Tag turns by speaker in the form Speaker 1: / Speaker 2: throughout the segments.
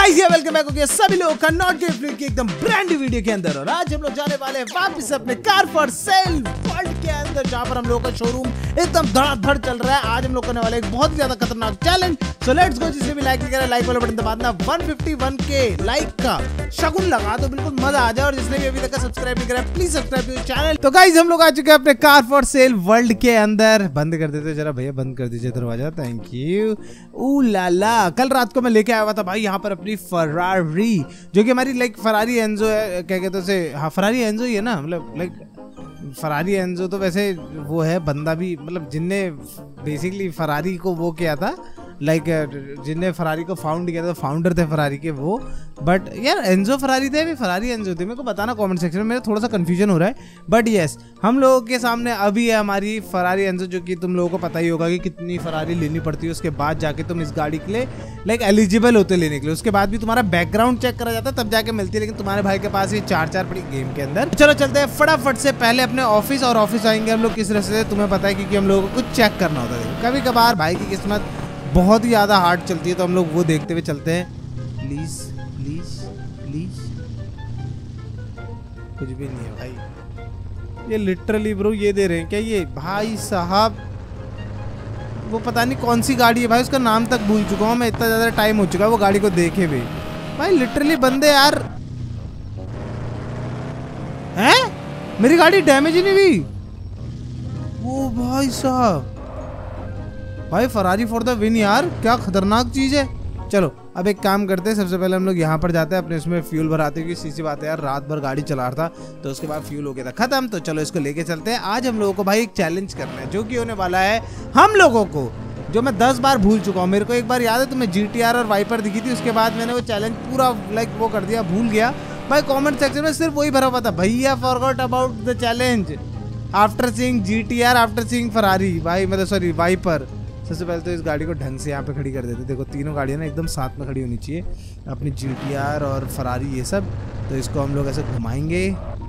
Speaker 1: Guys ये welcome back हो गया सभी लोगों का नॉट गेम फ्लूइड की एकदम ब्रांड न्यू वीडियो के अंदर। और आज हम लोग जाने वाले हैं वापस अपने कार फॉर सेल वर्ल्ड के अंदर, जहां पर हम लोगों का शोरूम एकदम धड़ाधड़ चल रहा है। आज हम लोग करने वाले एक बहुत ही ज्यादा खतरनाक चैलेंज। So let's go. जिसने भी लाइक नहीं करा लाइक वाला बटन दबा देना। 151 के लाइक का शगुन लगा दो, बिल्कुल मजा आ जाए। और जिसने भी अभी तक सब्सक्राइब नहीं करा प्लीज सब्सक्राइब टू चैनल। तो गाइस हम लोग आ चुके हैं अपने कार फॉर सेल वर्ल्ड के अंदर। बंद कर देते जरा भैया, बंद कर दीजिए दरवाजा, थैंक यू। ऊ लाला, कल रात को मैं लेके आया हुआ था भाई यहाँ पर अपनी फरारी, जो कि हमारी लाइक फरारी एंजो है, क्या कहते हैं उसे, हाँ फरारी एंजो ही है ना, मतलब लाइक फरारी एंजो तो वैसे वो है बंदा भी, मतलब जिनने बेसिकली फरारी को वो किया था, लाइक जिनने फरारी को फाउंड किया था, फाउंडर थे फरारी के वो। बट यार एंजो फरारी थे, फरारी एंजो थे, मेरे को बताना कमेंट सेक्शन में, मेरा थोड़ा सा कंफ्यूजन हो रहा है। बट यस, हम लोगों के सामने अभी है हमारी फरारी एंजो, जो कि तुम लोगों को पता ही होगा कि कितनी फरारी लेनी पड़ती है, उसके बाद जाके तुम इस गाड़ी के लिए लाइक एलिजिबल होते लेने के लिए। उसके बाद भी तुम्हारा बैकग्राउंड चेक करा जाता है, तब जाके मिलती है। लेकिन तुम्हारे भाई के पास ये चार पड़ी गेम के अंदर। चलो चलते हैं फटाफट से पहले अपने ऑफिस, और ऑफिस आएंगे हम लोग किस तरह से तुम्हें पता है, क्योंकि हम लोगों को कुछ चेक करना होता है। कभी कभार भाई की किस्मत बहुत ही ज़्यादा हार्ड चलती है, तो हम लोग वो देखते हुए चलते हैं। प्लीज प्लीज प्लीज, कुछ भी नहीं है भाई। ये लिटरली ब्रो ये दे रहे हैं क्या ये भाई साहब? वो पता नहीं कौन सी गाड़ी है भाई, उसका नाम तक भूल चुका हूँ मैं, इतना ज़्यादा टाइम हो चुका है वो गाड़ी को देखे हुए। भाई लिटरली बंदे यार हैं, मेरी गाड़ी डैमेज ही नहीं हुई। वो भाई साहब, भाई फरारी फॉर द विन यार, क्या खतरनाक चीज है। चलो अब एक काम करते हैं, सबसे पहले हम लोग यहाँ पर जाते हैं, अपने उसमें फ्यूल भराते हैं, क्योंकि सीसी बात है यार, रात भर गाड़ी चला रहा था तो उसके बाद फ्यूल हो गया था खत्म। तो चलो इसको लेके चलते हैं। आज हम लोगों को भाई एक चैलेंज करना है, जो कि होने वाला है हम लोगों को, जो मैं 10 बार भूल चुका हूँ। मेरे को एक बार याद है तुम्हें GTR और वाइपर दिखी थी, उसके बाद मैंने वो चैलेंज पूरा लाइक वो कर दिया, भूल गया भाई। कॉमेंट सेक्शन में सिर्फ वही भरा हुआ था, भैया forgot about the challenge after seeing GTR after seeing Ferrari. भाई मतलब सॉरी वाइपर। सबसे पहले तो इस गाड़ी को ढंग से यहाँ पे खड़ी कर देते। देखो तीनों गाड़ियाँ ना एकदम साथ में खड़ी होनी चाहिए, अपनी GTR और फरारी ये सब। तो इसको हम लोग ऐसे घुमाएंगे,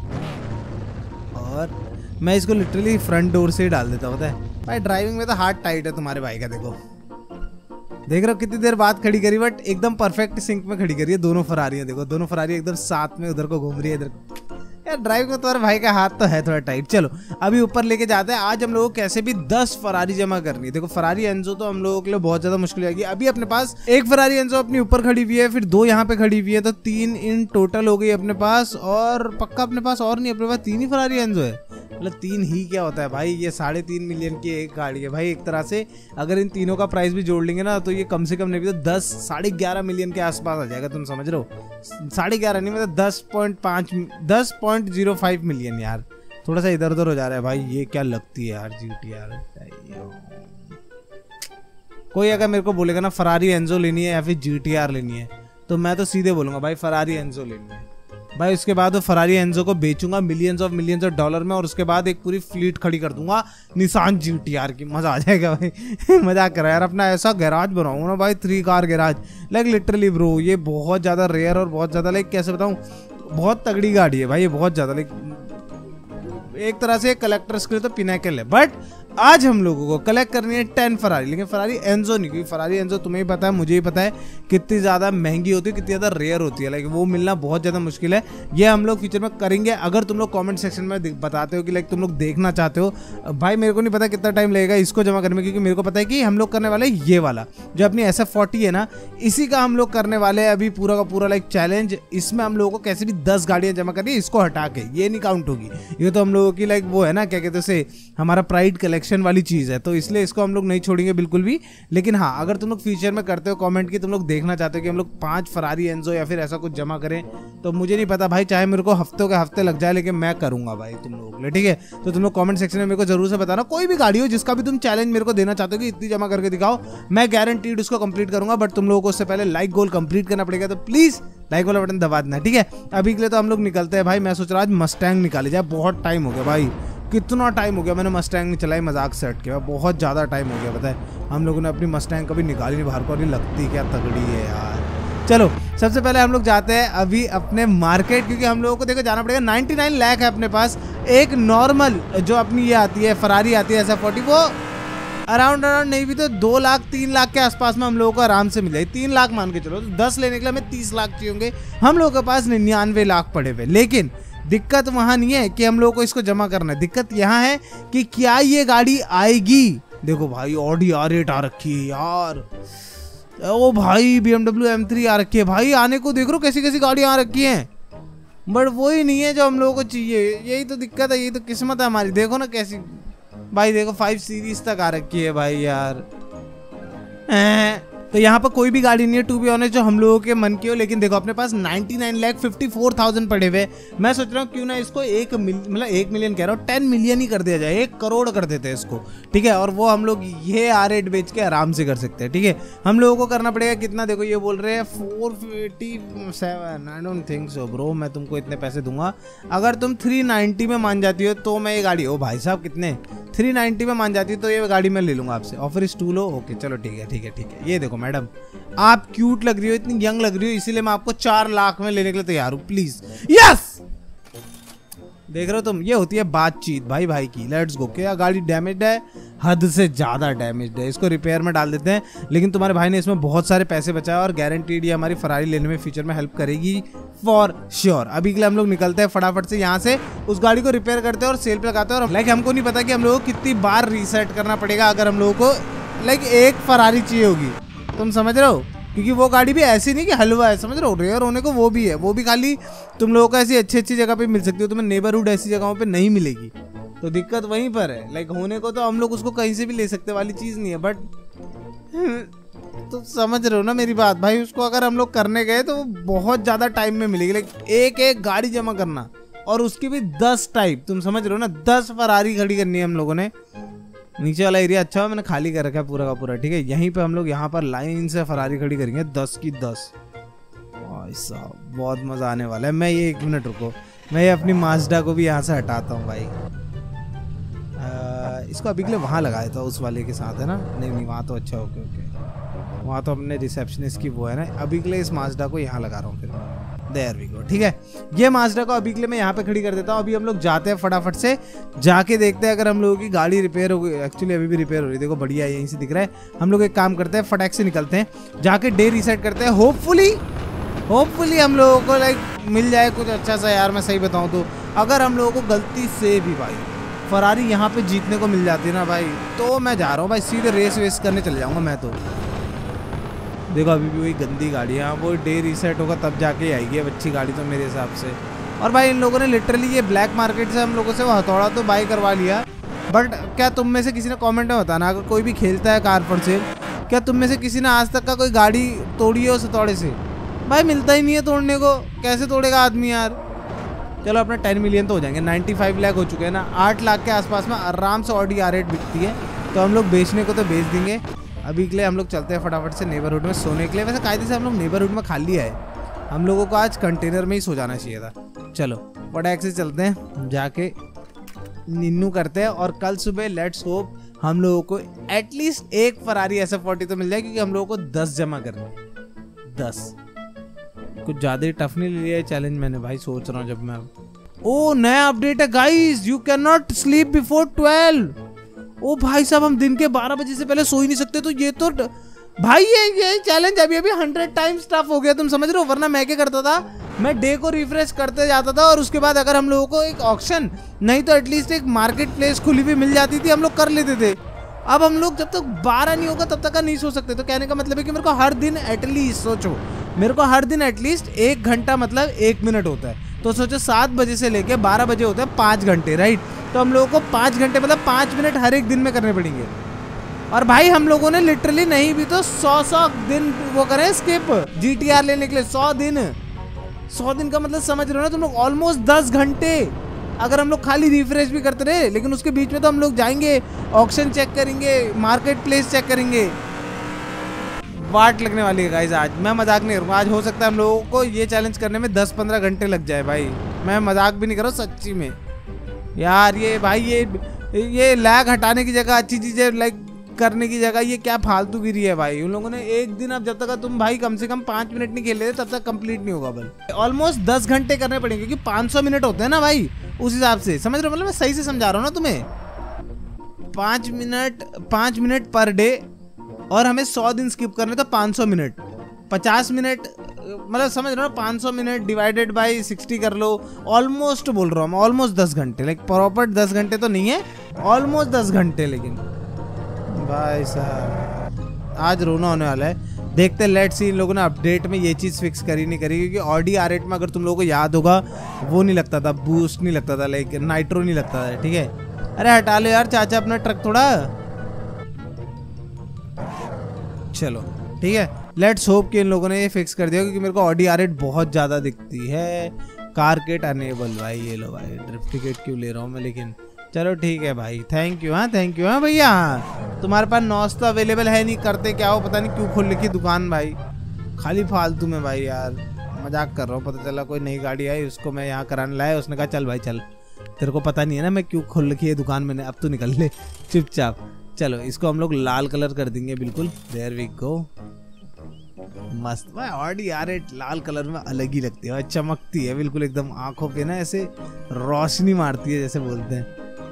Speaker 1: और मैं इसको लिटरली फ्रंट डोर से ही डाल देता हूँ। भाई ड्राइविंग में तो हाथ टाइट है तुम्हारे भाई का। देखो देख रहे हो कितनी देर बाद खड़ी करी, बट एकदम परफेक्ट सिंक में खड़ी करी है दोनों फरारियाँ। देखो दोनों फरारी एकदम साथ में उधर को घूम रही है, इधर यार ड्राइव में तुम्हारे भाई का हाथ तो है थोड़ा टाइट। चलो अभी ऊपर लेके जाते हैं। आज हम लोगों को कैसे भी 10 फरारी जमा करनी है। देखो फरारी एंजो तो हम लोगों के लिए बहुत ज्यादा मुश्किल आएगी। अभी अपने पास एक फरारी एंजो अपनी ऊपर खड़ी हुई है, फिर 2 यहाँ पे खड़ी हुई है, तो 3 इन टोटल हो गई अपने पास। और पक्का अपने पास और नहीं, अपने पास 3 ही फरारी एंजो है। मतलब 3 ही क्या होता है भाई, ये 3.5 मिलियन की एक गाड़ी है भाई। एक तरह से अगर इन तीनों का प्राइस भी जोड़ लेंगे ना, तो ये कम से कम नहीं भी तो 10-11.5 मिलियन के आसपास आ जाएगा। तुम समझ रहे हो, 11.5 नहीं मतलब 10.05 मिलियन। यार थोड़ा सा इधर उधर हो जा रहा है भाई। ये क्या लगती है यार GTR। कोई अगर मेरे को बोलेगा ना फरारी एंजो लेनी है या फिर GTR लेनी है, तो मैं तो सीधे बोलूंगा भाई फरारी एंजो लेनी है भाई। उसके बाद वो फरारी एंजो को बेचूंगा मिलियंस ऑफ डॉलर में, और उसके बाद एक पूरी फ्लीट खड़ी कर दूंगा निसान GTR की। मजा आ जाएगा भाई। मजाक कर रहा है यार, अपना ऐसा गैराज बनाऊंगा ना भाई, 3 car garage. Like literally bro ये बहुत ज्यादा रेयर और बहुत ज्यादा लाइक कैसे बताऊं, बहुत तगड़ी गाड़ी है भाई ये, बहुत ज्यादा लाइक एक तरह से कलेक्टर्स के लिए तो पिनैकल है। बट आज हम लोगों को कलेक्ट करनी है 10 फरारी, लेकिन फरारी एंजो नहीं, क्योंकि फरारी एंजो तुम्हें ही पता है, मुझे ही पता है कितनी ज़्यादा महंगी होती है, कितनी ज़्यादा रेयर होती है। लाइक वो मिलना बहुत ज़्यादा मुश्किल है। ये हम लोग फ्यूचर में करेंगे। अगर तुम लोग कमेंट सेक्शन में बताते हो कि लाइक तुम लोग देखना चाहते हो, भाई मेरे को नहीं पता कितना टाइम लगेगा इसको जमा करने में, क्योंकि मेरे को पता है कि हम लोग करने वाले ये वाला जो अपनी SF40 है ना, इसी का हम लोग करने वाले हैं अभी पूरा का पूरा लाइक चैलेंज। इसमें हम लोगों को कैसे भी 10 गाड़ियाँ जमा करनी है, इसको हटा के ये नहीं काउंट होगी। ये तो हम लोगों की लाइक वो है ना, क्या कहते हैं, हमारा प्राइड कलेक्शन वाली चीज़ है, तो इसलिए इसको हम लोग नहीं छोड़ेंगे बिल्कुल भी। लेकिन हाँ, अगर तुम लोग फ्यूचर में करते हो कमेंट की, तुम लोग देखना चाहते हो कि हम लोग 5 फरारी एंजो या फिर ऐसा कुछ जमा करें, तो मुझे नहीं पता भाई, चाहे मेरे को हफ्तों के हफ्ते लग जाए, लेकिन मैं करूंगा भाई तुम लोगों के लिए, ठीक है। तो तुम लोग कमेंट सेक्शन में मेरे को जरूर से बताना, कोई भी गाड़ी हो जिसका भी तुम चैलेंज मेरे को देना चाहते हो कि इतनी जमा करके दिखाओ, मैं गारंटीड उसको कंप्लीट करूंगा। बट तुम लोगों को उससे पहले लाइक गोल कंप्लीट करना पड़ेगा, तो प्लीज लाइक वाला बटन दबा देना, ठीक है। अभी के लिए तो हम लोग निकलते हैं भाई। मैं सोच रहा आज मस्टैंग निकाली जाए, बहुत टाइम हो गया भाई, कितना टाइम हो गया मैंने मस्टैंग नहीं चलाई, मजाक से हट के बहुत ज़्यादा टाइम हो गया। पता है हम लोगों ने अपनी मस्टैंग कभी निकाली नहीं बाहर को, और लगती क्या तगड़ी है यार। चलो सबसे पहले हम लोग जाते हैं अभी अपने मार्केट, क्योंकि हम लोगों को देखो जाना पड़ेगा। 99 लाख है अपने पास। एक नॉर्मल जो अपनी ये आती है फरारी आती है SF40, वो अराउंड नहीं भी तो 2 लाख 3 लाख के आसपास में हम लोगों को आराम से मिल जाए। 3 लाख मान के चलो, तो 10 लेने के लिए हमें 30 लाख चाहिए होंगे। हम लोगों के पास 99 लाख पड़े हुए। लेकिन दिक्कत वहां नहीं है कि हम लोगों को इसको जमा करना है, दिक्कत यहाँ है कि क्या ये गाड़ी आएगी। देखो भाई ऑडी R8 आ रखी है यार, ओ भाई BMW M3 आ रखी है भाई, आने को देख रो कैसी कैसी गाड़ियां आ रखी हैं, बट वही नहीं है जो हम लोगों को चाहिए। यही तो दिक्कत है, यही तो किस्मत है हमारी। देखो ना कैसी भाई, देखो 5 सीरीज तक आ रखी है भाई यार। तो यहाँ पर कोई भी गाड़ी नहीं है टू बी ऑनेस्ट जो हम लोगों के मन की हो। लेकिन देखो अपने पास 99,54,000 पड़े हुए। मैं सोच रहा हूँ क्यों ना इसको 1 मिलियन कह रहा हूँ, 10 मिलियन ही कर दिया जाए, 1 करोड़ कर देते हैं इसको, ठीक है। और वो हम लोग ये R8 बेच के आराम से कर सकते हैं, ठीक है। हम लोगों को करना पड़ेगा कितना, देखो ये बोल रहे हैं 487। I don't think so bro, मैं तुमको इतने पैसे दूंगा। अगर तुम 390 में मान जाती हो तो मैं ये गाड़ी, ओ भाई साहब कितने, 390 में मान जाती है तो ये गाड़ी मैं ले लूंगा आपसे। Offer is too low, okay चलो ठीक है ठीक है ठीक है। ये देखो मैडम आप क्यूट लग रही हो, इतनी यंग लग रही हो, इसीलिए मैं आपको 4 लाख में लेने के लिए तैयार हूं, प्लीज। यस देख रहे हो तुम, ये होती है बातचीत भाई भाई की। Let's go. क्या गाड़ी डैमेज्ड है, हद से ज्यादा डैमेज्ड है, इसको रिपेयर में डाल देते हैं। लेकिन तुम्हारे भाई ने इसमें बहुत सारे पैसे बचाए और गारंटीड ये हमारी फरारी लेने में फ्यूचर में हेल्प करेगी फॉर श्योर। अभी के लिए हम लोग निकलते हैं फटाफट से यहाँ से, उस गाड़ी को रिपेयर करते हैं और सेल पे लगाते हैं। और लाइक हमको नहीं पता कि हम लोगों को कितनी बार रीसेट करना पड़ेगा अगर हम लोगों को लाइक एक फरारी चाहिए होगी, तुम समझ रहे हो। क्योंकि वो गाड़ी भी ऐसी नहीं कि हलवा है, समझ रहे हो, रेयर होने को वो भी है। वो भी खाली तुम लोगों को ऐसी अच्छी अच्छी जगह पे मिल सकती हो, तुम्हें नेबरहुड ऐसी जगहों पे नहीं मिलेगी। तो दिक्कत वहीं पर है। लाइक होने को तो हम लोग उसको कहीं से भी ले सकते वाली चीज नहीं है, बट तो समझ रहे हो ना मेरी बात भाई। उसको अगर हम लोग करने गए तो वो बहुत ज्यादा टाइम में मिलेगी। लाइक एक गाड़ी जमा करना और उसकी भी 10 टाइप, तुम समझ रहे हो ना, 10 फरारी खड़ी करनी है हम लोगों ने। नीचे वाला एरिया अच्छा है, मैंने खाली कर रखा है पूरा का पूरा, ठीक है। यहीं पे हम लोग यहाँ पर लाइन से फरारी खड़ी करेंगे 10 की 10। भाई साहब बहुत मजा आने वाला है। मैं ये 1 मिनट रुको, मैं ये अपनी माजडा को भी यहाँ से हटाता हूँ भाई। इसको अभी के लिए वहाँ लगाया था उस वाले के साथ, है ना। नहीं वहाँ तो अच्छा, ओके ओके, वहाँ तो अपने रिसेप्शनिस्ट की वो है ना। अभी के लिए इस माजडा को यहाँ लगा रहा हूँ फिर, देयर वी गो, ठीक है। ये माजडा को अभी के लिए मैं यहाँ पे खड़ी कर देता हूँ। अभी हम लोग जाते हैं फटाफट से, जाके देखते हैं अगर हम लोगों की गाड़ी रिपेयर हो गई। एक्चुअली अभी भी रिपेयर हो रही है, देखो बढ़िया यहीं से दिख रहा है। हम लोग एक काम करते हैं, फटाक से निकलते हैं, जाके डे रीसेट करते हैं। होपफुली हम लोगों को लाइक मिल जाए कुछ अच्छा सा यार। मैं सही बताऊँ तो अगर हम लोगों को गलती से भी भाई फरारी यहाँ पे जीतने को मिल जाती है ना भाई, तो मैं जा रहा हूँ भाई, सीधे रेस वेस करने चले जाऊँगा मैं तो। देखो अभी भी वही गंदी गाड़ी है, वो डे रीसेट होगा तब जाके आएगी अब अच्छी गाड़ी तो मेरे हिसाब से। और भाई इन लोगों ने लिटरली ये ब्लैक मार्केट से हम लोगों से वो हथौड़ा तो बाई करवा लिया। बट क्या तुम में से किसी ने कमेंट में बताना, अगर कोई भी खेलता है कार पर से, क्या तुम में से किसी ने आज तक का कोई गाड़ी तोड़ी है उस हथौड़े से? भाई मिलता ही नहीं है तोड़ने को, कैसे तोड़ेगा आदमी यार। चलो अपना 10 मिलियन तो हो जाएंगे, 95 लाख हो चुके हैं ना। 8 लाख के आसपास में आराम से ऑडी R8 बिकती है, तो हम लोग बेचने को तो बेच देंगे। अभी के लिए हम लोग चलते हैं फटाफट से नेबरहुड में सोने के लिए। वैसे कायदे से हम लोग नेबरहुड में खाली है, हम लोगों को आज कंटेनर में ही सो जाना चाहिए था। चलो फटाक से चलते हैं, जाके निन्नू करते हैं और कल सुबह लेट्स होप हम लोगों को एटलीस्ट एक फरारी SF40 तो मिल जाए, क्योंकि हम लोगों को 10 जमा करनी है। 10 कुछ ज्यादा ही टफ नहीं ले लिया चैलेंज मैंने भाई, सोच रहा हूँ जब मैं। ओ नया अपडेट है guys, you can not sleep before 12। ओ भाई साहब हम दिन के 12 बजे से पहले सो ही नहीं सकते। तो ये तो भाई ये चैलेंज अभी 100 टाइम्स टफ हो गया, तुम समझ रहे हो। वरना मैं क्या करता था, मैं डे को रिफ्रेश करते जाता था और उसके बाद अगर हम लोगों को एक ऑक्शन नहीं तो एटलीस्ट एक मार्केट प्लेस खुली हुई मिल जाती थी, हम लोग कर लेते थे। अब हम लोग जब तक 12 नहीं होगा तब तक का नहीं सो सकते। तो कहने का मतलब है कि मेरे को हर दिन एटलीस्ट, सोचो मेरे को हर दिन एटलीस्ट 1 घंटा मतलब 1 मिनट होता है। तो सोचो 7 बजे से लेके 12 बजे होता है 5 घंटे, राइट। तो हम लोगों को 5 घंटे मतलब 5 मिनट हर एक दिन में करने पड़ेंगे। और भाई हम लोगों ने लिटरली नहीं भी तो 100 दिन वो करें स्किप GTR लेने के लिए। 100 दिन का मतलब समझ रहे हो ना तुम लोग, ऑलमोस्ट 10 घंटे। अगर हम लोग खाली रिफ्रेश भी करते रहे, लेकिन उसके बीच में तो हम लोग जाएंगे, ऑक्शन चेक करेंगे, मार्केट प्लेस चेक करेंगे। वाट लगने वाली है गाइस आज, मैं मजाक नहीं करूँगा। आज हो सकता है हम लोगों को ये चैलेंज करने में 10-15 घंटे लग जाए भाई, मैं मजाक भी नहीं कर रहा हूँ सच्ची में यार। ये भाई ये लैग हटाने की जगह, अच्छी चीजें लाइक करने की जगह ये क्या फालतूगिरी है भाई। उन लोगों ने एक दिन, अब जब तक तुम भाई कम से कम 5 मिनट नहीं खेल रहे तब तक कंप्लीट नहीं होगा भाई। ऑलमोस्ट 10 घंटे करने पड़ेंगे, क्योंकि 500 मिनट होते हैं ना भाई, उस हिसाब से समझ रहे हो। मतलब मैं सही से समझा रहा हूँ ना तुम्हें, 5 मिनट पर डे, और हमें 100 दिन स्किप करने तो 500 मिनट, 50 मिनट, मतलब समझ रहे हो, 500 मिनट डिवाइडेड बाय 60 कर लो। ऑलमोस्ट बोल रहा हूँ मैं, ऑलमोस्ट 10 घंटे, लाइक प्रॉपर 10 घंटे तो नहीं है, ऑलमोस्ट 10 घंटे। लेकिन भाई साहब आज रोना होने वाला है। देखते लेट्स सी इन लोगों ने अपडेट में ये चीज़ फिक्स करी नहीं करी, क्योंकि ऑडी R8 में अगर तुम लोगों को याद होगा वो नहीं लगता था, बूस्ट नहीं लगता था, लाइक नाइट्रो नहीं लगता था, ठीक है। अरे हटा लो यार चाचा अपना ट्रक थोड़ा। चलो ठीक है, लेट्स होप कि इन लोगों ने ये फिक्स कर दिया, क्योंकि मेरे को ऑडी R8 बहुत ज़्यादा दिखती है। कार किट अनेबल, भाई ये लो भाई, ड्रिफ्ट टिकट क्यों ले रहा हूँ मैं, लेकिन चलो ठीक है भाई, थैंक यू। हाँ थैंक यू। हाँ भैया, तुम्हारे पास नॉस तो अवेलेबल है नहीं, करते क्या हो पता नहीं, क्यों खोल रखी दुकान भाई, खाली फालतू में भाई यार, मजाक कर रहा हूँ। पता चला कोई नई गाड़ी आई, उसको मैं यहाँ कराने लाया, उसने कहा चल भाई चल, तेरे को पता नहीं है ना मैं क्यों खोल रखी है दुकान मैंने, अब तो निकल ले चुपचाप। चलो इसको हम लोग लाल कलर कर देंगे बिल्कुल, देयर वी गो, मस्त भाई। ऑडी R8 लाल कलर में अलग ही लगती है, चमकती है बिल्कुल एकदम, आंखों पे ना ऐसे रोशनी मारती है जैसे बोलते हैं।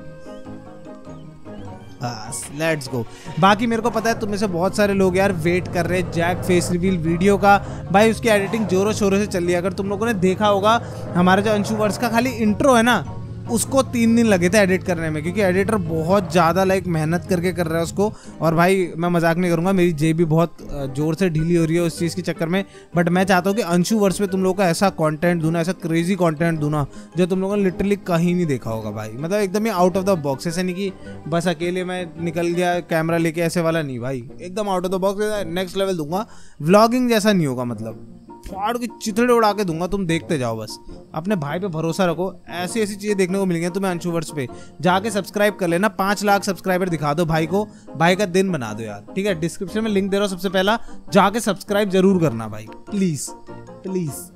Speaker 1: Let's go. बाकी मेरे को पता है तुम में से बहुत सारे लोग यार वेट कर रहे हैं जैक फेस रिवील वीडियो का, भाई उसकी एडिटिंग जोरों शोरों से चल रही है। अगर तुम लोगों ने देखा होगा हमारा जो अंशु वर्ष का खाली इंट्रो है ना, उसको 3 दिन लगे थे एडिट करने में, क्योंकि एडिटर बहुत ज़्यादा लाइक मेहनत करके कर रहा है उसको। और भाई मैं मजाक नहीं करूँगा, मेरी जेब भी बहुत जोर से ढीली हो रही है उस चीज़ के चक्कर में, बट मैं चाहता हूँ कि अंशु वर्ष पे तुम लोगों को ऐसा कंटेंट दूना, ऐसा क्रेजी कंटेंट दूना जो तुम लोगों ने लिटरली कहीं नहीं देखा होगा भाई। मतलब एकदम ही आउट ऑफ द बॉक्स, ऐसे नहीं कि बस अकेले मैं निकल गया कैमरा लेके, ऐसे वाला नहीं भाई, एकदम out of the box, next level दूंगा। व्लॉगिंग जैसा नहीं होगा, मतलब फाड़ के चिथड़े उड़ा के दूंगा, तुम देखते जाओ बस, अपने भाई पे भरोसा रखो, ऐसी ऐसी चीजें देखने को मिलेंगी तुम्हें अंशु वर्ष पे। जाके सब्सक्राइब कर लेना, 5 लाख सब्सक्राइबर दिखा दो भाई को, भाई का दिन बना दो यार, ठीक है। डिस्क्रिप्शन में लिंक दे रहा हूं, सबसे पहला जाके सब्सक्राइब जरूर करना भाई, please please.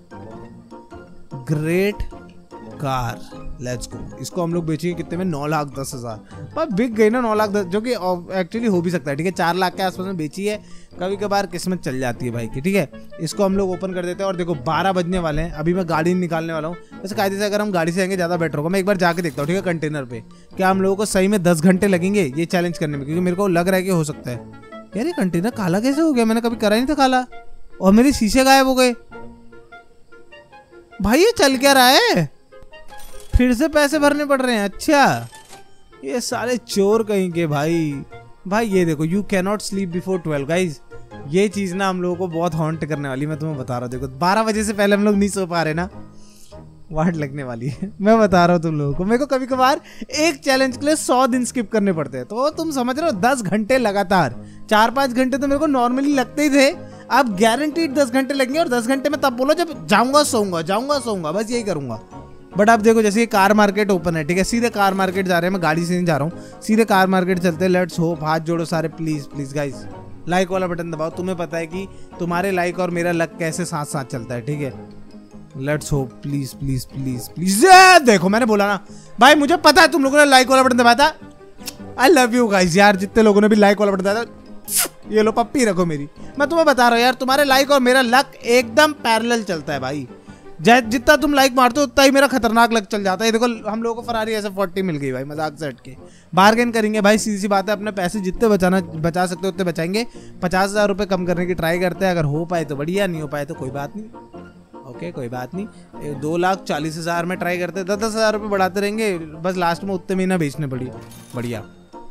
Speaker 1: Great car, let's go. इसको हम लोग बेचेंगे कितने में, 9,10,000 पर बिक गई ना, 9,10,000, जो कि एक्चुअली हो भी सकता है, ठीक है। 4 लाख के आसपास में बेची है, कभी कभार किस्मत चल जाती है भाई की, ठीक है। इसको हम लोग ओपन कर देते हैं, और देखो 12 बजने वाले हैं, अभी मैं गाड़ी निकालने वाला हूँ। वैसे कायदे से अगर हम गाड़ी से आएंगे ज़्यादा बेटर होगा, मैं एक बार जाके देखता हूँ, ठीक है, कंटेनर पे क्या हम लोगों को सही में 10 घंटे लगेंगे ये चैलेंज करने में, क्योंकि मेरे को लग रहा है कि हो सकता है। यार ये कंटेनर काला कैसे हो गया, मैंने कभी करा नहीं था काला, और मेरे शीशे गायब हो गए भाई, ये चल क्या रहा है, फिर से पैसे भरने पड़ रहे हैं। अच्छा ये सारे चोर कहीं के भाई। भाई ये देखो, you can not sleep before 12 guys, ये चीज ना हम लोगों को बहुत हॉन्ट करने वाली, मैं तुम्हें बता रहा हूँ। देखो 12 बजे से पहले हम लोग नहीं सो पा रहे ना, वाट लगने वाली है, मैं बता रहा हूँ तुम लोगों को। मेरे को कभी कभार एक चैलेंज के लिए 100 दिन स्किप करने पड़ते हैं, तो तुम समझ रहे हो 10 घंटे लगातार, 4-5 घंटे तो मेरे को नॉर्मली लगते ही थे, अब गारंटीड 10 घंटे लगेंगे। और 10 घंटे में तब बोलो जब जाऊंगा सोऊंगा, बस यही करूंगा। बट आप देखो जैसे ये कार मार्केट ओपन है, ठीक है, सीधे कार मार्केट जा रहे हैं, मैं गाड़ी से नहीं जा रहा हूँ, सीधे कार मार्केट चलते हैं। लेट्स होप, हाथ जोड़ो सारे प्लीज प्लीज गाइस, लाइक वाला बटन दबाओ, तुम्हें पता है कि तुम्हारे लाइक और मेरा लक कैसे साथ साथ चलता है, ठीक है। Let's hope, please please please please. देखो मैंने बोला ना भाई, मुझे पता है तुम लोगों ने लाइक वाला बटन दबाया था, आई लव यू गाइस यार, जितने लोगों ने भी लाइक वाला बटन दबाया था, ये लो पप्पी रखो मेरी, मैं तुम्हें बता रहा हूँ यार, तुम्हारे लाइक और मेरा लक एकदम पैरेलल चलता है भाई, जितना तुम लाइक मारते हो उतना ही मेरा खतरनाक लग चल जाता है। देखो हम लोगों को फरारी ऐसे 40 मिल गई भाई, मजाक से हट के बार्गेन करेंगे भाई, सीधी सी बात है, अपने पैसे जितने बचा सकते हो उतने बचाएंगे। 50,000 रुपये कम करने की ट्राई करते हैं, अगर हो पाए तो बढ़िया, नहीं हो पाए तो कोई बात नहीं, ओके कोई बात नहीं। 2,40,000 में ट्राई करते हैं, 10,000 रुपये बढ़ाते रहेंगे, बस लास्ट में उतने महीना बेचने पड़ी बढ़िया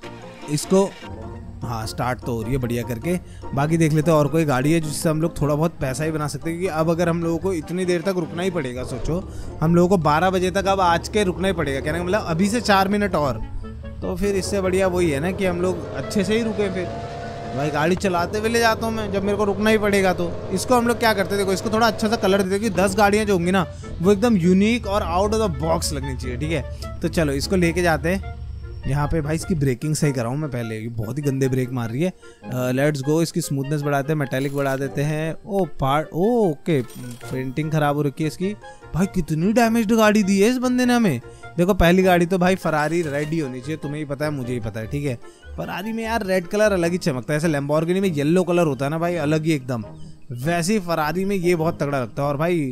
Speaker 1: इसको। हाँ स्टार्ट तो हो रही है बढ़िया करके। बाकी देख लेते हैं और कोई गाड़ी है जिससे हम लोग थोड़ा बहुत पैसा ही बना सकते हैं, क्योंकि अब अगर हम लोगों को इतनी देर तक रुकना ही पड़ेगा, सोचो हम लोगों को 12 बजे तक अब आज के रुकना ही पड़ेगा, कहने का मतलब अभी से 4 मिनट और, तो फिर इससे बढ़िया वही है ना कि हम लोग अच्छे से ही रुके। फिर भाई गाड़ी चलाते हुए ले जाता हूँ मैं, जब मेरे को रुकना ही पड़ेगा तो। इसको हम लोग क्या करते हैं, देखो इसको थोड़ा अच्छा सा कलर देते, क्योंकि 10 गाड़ियाँ जो होंगी ना वो एकदम यूनिक और आउट ऑफ द बॉक्स लगनी चाहिए, ठीक है। तो चलो इसको लेके जाते हैं यहाँ पे। भाई इसकी ब्रेकिंग सही कराऊँ मैं पहले, बहुत ही गंदे ब्रेक मार रही है। लेट्स गो, इसकी स्मूथनेस बढ़ाते हैं, मेटालिक बढ़ा देते हैं। ओ पार्ट, ओ ओके, पेंटिंग खराब हो रखी है इसकी। भाई कितनी डैमेज्ड गाड़ी दी है इस बंदे ने हमें। देखो पहली गाड़ी तो भाई फरारी रेड ही होनी चाहिए, तुम्हें ही पता है मुझे ही पता है, ठीक है। फरारी में यार रेड कलर अलग ही चमकता है, ऐसे लैम्बोर्गिनी में येलो कलर होता है ना भाई, अलग ही एकदम, वैसे ही फरारी में ये बहुत तगड़ा लगता है। और भाई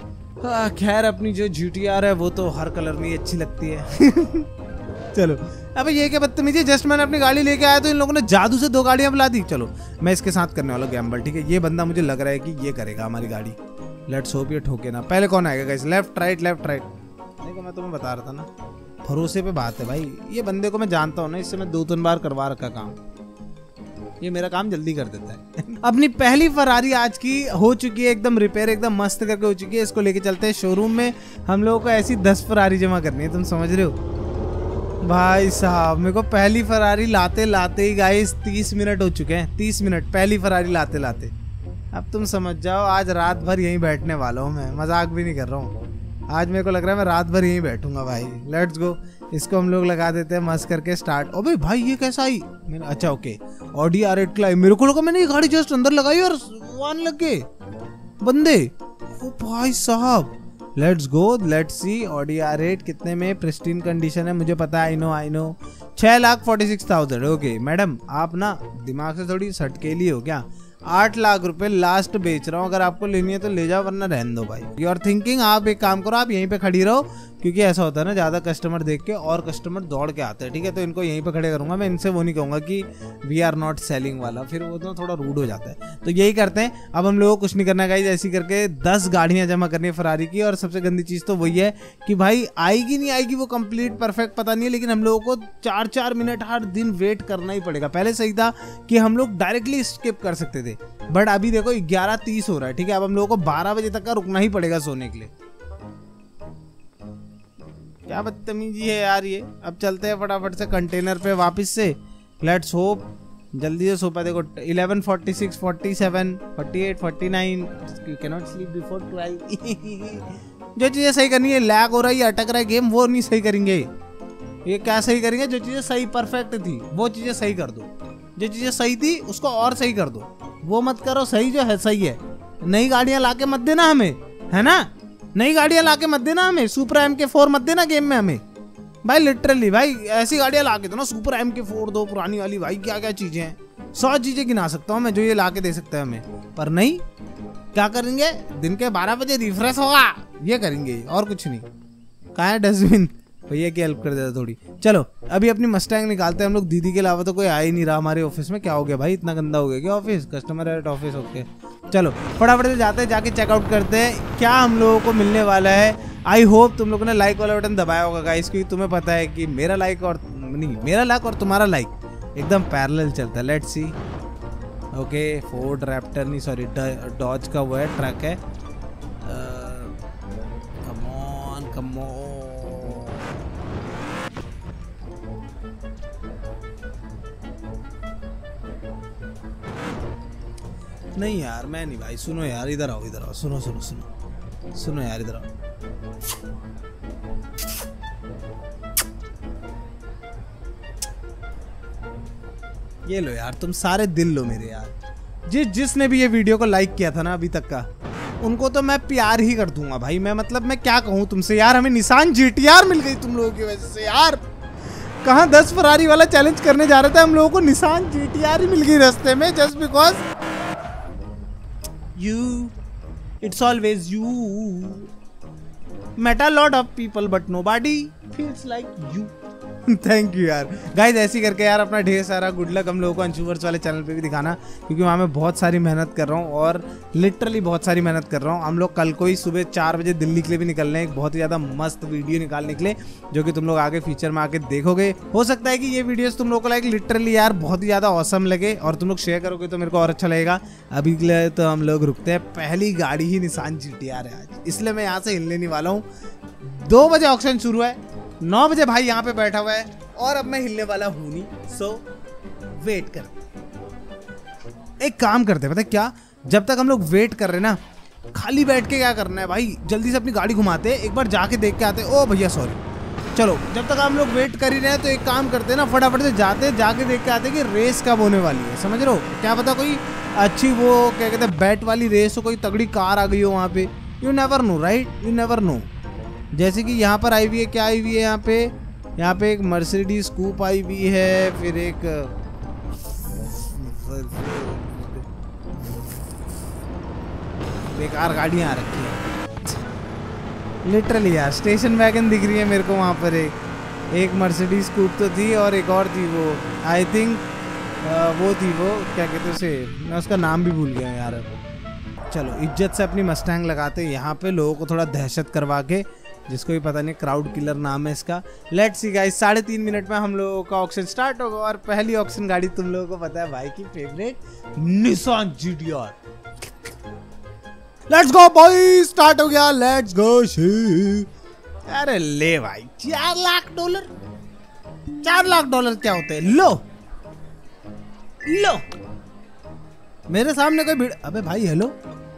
Speaker 1: खैर अपनी जो GTR है वो तो हर कलर में ही अच्छी लगती है। चलो अबे ये क्या बदतमीजी, जस्ट मैंने अपनी गाड़ी लेके आया तो इन लोगों ने जादू से 2 गाड़ियां बुला दी। चलो मैं इसके साथ करने वाला गैम्बल, ठीक है। ये बंदा मुझे लग रहा है कि ये करेगा हमारी गाड़ी। लेट्स होप ये ठोके ना। पहले कौन आएगा guys? Left right left right. देखो मैं तुम्हें बता रहा था ना, भरोसे पे बात है भाई। ये बंदे को मैं जानता हूँ ना, इससे मैं 2-3 बार करवा रखा काम। ये मेरा काम जल्दी कर देता है। अपनी पहली फरारी आज की हो चुकी है, एकदम रिपेयर, एकदम मस्त करके हो चुकी है। इसको लेके चलते हैं शोरूम में। हम लोगों को ऐसी 10 फरारी जमा करनी है, तुम समझ रहे हो भाई साहब। मेरे को पहली फरारी लाते लाते ही गाइस 30 मिनट हो चुके हैं। 30 मिनट पहली फरारी लाते लाते। अब तुम समझ जाओ, आज रात भर यहीं बैठने वाला हूँ मैं, मजाक भी नहीं कर रहा हूँ। आज मेरे को लग रहा है मैं रात भर यहीं बैठूंगा भाई। लेट्स गो, इसको हम लोग लगा देते हैं मस्त करके स्टार्ट। अबे भाई ये कैसा आई? मैंने अच्छा ओके ऑडी R8 का। मेरे को लगा मैंने ये गाड़ी जस्ट अंदर लगाई और 1 लग गए बंदे। ओ भाई साहब, let's go, let's see Audi R8 कितने में प्रिस्टीन कंडीशन है मुझे पता है। I know 6,46,000। ओके मैडम, आप ना दिमाग से थोड़ी सटकेली हो क्या? 8 लाख रुपए लास्ट बेच रहा हूँ, अगर आपको लेनी है तो ले जाओ वरना रहने दो भाई। यू आर थिंकिंग, आप एक काम करो, आप यहीं पे खड़ी रहो, क्योंकि ऐसा होता है ना ज्यादा कस्टमर देख के और कस्टमर दौड़ के आते हैं, ठीक है। तो इनको यहीं पे खड़े करूंगा मैं, इनसे वो नहीं कहूंगा कि वी आर नॉट सेलिंग वाला, फिर वो तो थोड़ा रूड हो जाता है। तो यही करते हैं। अब हम लोगों को कुछ नहीं करना गाइस, ऐसी करके 10 गाड़ियां जमा करनी है फरारी की। और सबसे गंदी चीज तो वही है कि भाई आएगी नहीं आएगी वो कंप्लीट परफेक्ट पता नहीं है, लेकिन हम लोगों को 4-4 मिनट हर दिन वेट करना ही पड़ेगा। पहले सही था कि हम लोग डायरेक्टली स्किप कर सकते थे, बट अभी देखो 11:30 हो रहा है, ठीक है। अब हम लोगों को 12 बजे तक का रुकना ही पड़ेगा सोने के लिए। क्या बदतमीजी है यार ये। अब चलते हैं फटाफट से कंटेनर पे वापस से। लेट्स होप जल्दी से सो पाए। देखो 11:46, 47, 48, 49। You can not sleep before 12। जो चीजें सही करनी है, लैग हो रहा है, अटक रहा है गेम, वो नहीं सही करेंगे। ये क्या सही करेंगे? जो चीजें सही परफेक्ट थी वो चीजें सही कर दो, जो चीजें सही थी उसको और सही कर दो। वो मत करो सही जो है सही है। नई गाड़ियां लाके मत देना हमें, है ना। नई गाड़ियां लाके मत देना हमें। सुपर MK4 मत देना गेम में हमें भाई। लिटरली भाई ऐसी गाड़ियां लाके दो ना, सुपर MK4 दो, पुरानी वाली। भाई क्या क्या चीजें हैं, 100 चीजें गिना सकता हूँ मैं जो ये लाके दे सकता है हमें। पर नहीं, क्या करेंगे? दिन के 12 बजे रिफ्रेश होगा, ये करेंगे और कुछ नहीं। कहाँ है डस्टबिन? भैया की हेल्प कर देता थोड़ी। चलो अभी अपनी मस्टैंग निकालते हैं हम लोग। दीदी के अलावा तो कोई आ ही नहीं रहा हमारे ऑफिस में। क्या हो गया भाई, इतना गंदा हो गया क्या office? Customer at office. Okay चलो फटाफट से जाते हैं, जाके चेकआउट करते हैं क्या हम लोगों को मिलने वाला है। आई होप तुम लोगों ने लाइक वाला बटन दबाया होगा गाइस, क्योंकि तुम्हें पता है कि मेरा लाइक और नहीं, मेरा लाइक और तुम्हारा लाइक एकदम पैरेलल चलता है। Let's see. Okay Ford Raptor नहीं, सॉरी डॉज का वो है, ट्रक है। Come on come on. नहीं यार मैं नहीं भाई, सुनो यार, इधर आओ इधर आओ, सुनो सुनो सुनो सुनो यार, इधर आओ। ये लो यार, तुम सारे दिल लो मेरे यार। जिसने भी ये वीडियो को लाइक किया था ना अभी तक का, उनको तो मैं प्यार ही कर दूंगा भाई। मैं मतलब मैं क्या कहूँ तुमसे यार। हमें निसान GTR मिल गई तुम लोगों की वजह से यार। कहाँ 10 फरारी वाला चैलेंज करने जा रहे थे, हम लोगों को निसान GTR ही मिल गई रास्ते में, just because you, it's always you. Met a lot of people but nobody feels like you. Thank you यार गाइज। ऐसी करके यार अपना ढेर सारा गुड लक हम लोगों को अंशुवर्स वाले चैनल पे भी दिखाना, क्योंकि वहाँ मैं बहुत सारी मेहनत कर रहा हूँ और लिटरली बहुत सारी मेहनत कर रहा हूँ। हम लोग कल को ही सुबह 4 बजे दिल्ली के लिए भी निकल रहे हैं, एक बहुत ही ज़्यादा मस्त वीडियो निकालने के लिए, जो कि तुम लोग आगे फ्यूचर में आके देखोगे। हो सकता है कि ये वीडियोस तुम लोग को लाइक लिटरली यार बहुत ही ज़्यादा ऑसम लगे और तुम लोग शेयर करोगे तो मेरे को और अच्छा लगेगा। अभी के लिए तो हम लोग रुकते हैं। पहली गाड़ी ही निसान GTR है आज, इसलिए मैं यहाँ से हिलने नहीं वाला हूँ। 2 बजे ऑक्शन शुरू है, 9 बजे भाई यहाँ पे बैठा हुआ है और अब मैं हिलने वाला हूं नहीं। सो वेट कर, एक काम करते हैं पता है क्या, जब तक हम लोग वेट कर रहे हैं ना, खाली बैठ के क्या करना है भाई, जल्दी से अपनी गाड़ी घुमाते हैं, एक बार जाके देख के आते हैं। ओ भैया सॉरी। चलो जब तक हम लोग वेट कर ही रहे हैं तो एक काम करते हैं ना, फटाफट से जाते हैं, जाके देख के आते हैं कि रेस कब होने वाली है। समझ रहे हो, क्या पता कोई अच्छी वो क्या कहते हैं बैट वाली रेस हो, कोई तगड़ी कार आ गई हो वहाँ पे। You never know right, you never know. जैसे कि यहाँ पर आई हुई है, क्या आई हुई है यहाँ पे एक मर्सिडीज कूप आई हुई है, फिर एक बेकार गाड़ियाँ आ रखी है लिटरली यार। स्टेशन वैगन दिख रही है मेरे को वहाँ पर एक, एक मर्सिडीज कूप तो थी और एक और थी वो आई थिंक वो थी वो क्या कहते उसे, मैं उसका नाम भी भूल गया यार। चलो इज्जत से अपनी मस्टैंग लगाते हैं यहाँ पे, लोगों को थोड़ा दहशत करवा के, जिसको भी पता नहीं, क्राउड किलर नाम है इसका। लेट्स सी गाइस, 3.5 मिनट में हम लोगों का ऑक्शन स्टार्ट होगा और पहली ऑक्शन गाड़ी तुम लोगों को पता है भाई की favourite Nissan GT-R। Let's go भाई, स्टार्ट हो गया, लेट्स गो। अरे ले भाई, $4 लाख, $4 लाख क्या होते हैं? लो लो मेरे सामने कोई भीड़, अबे भाई हेलो,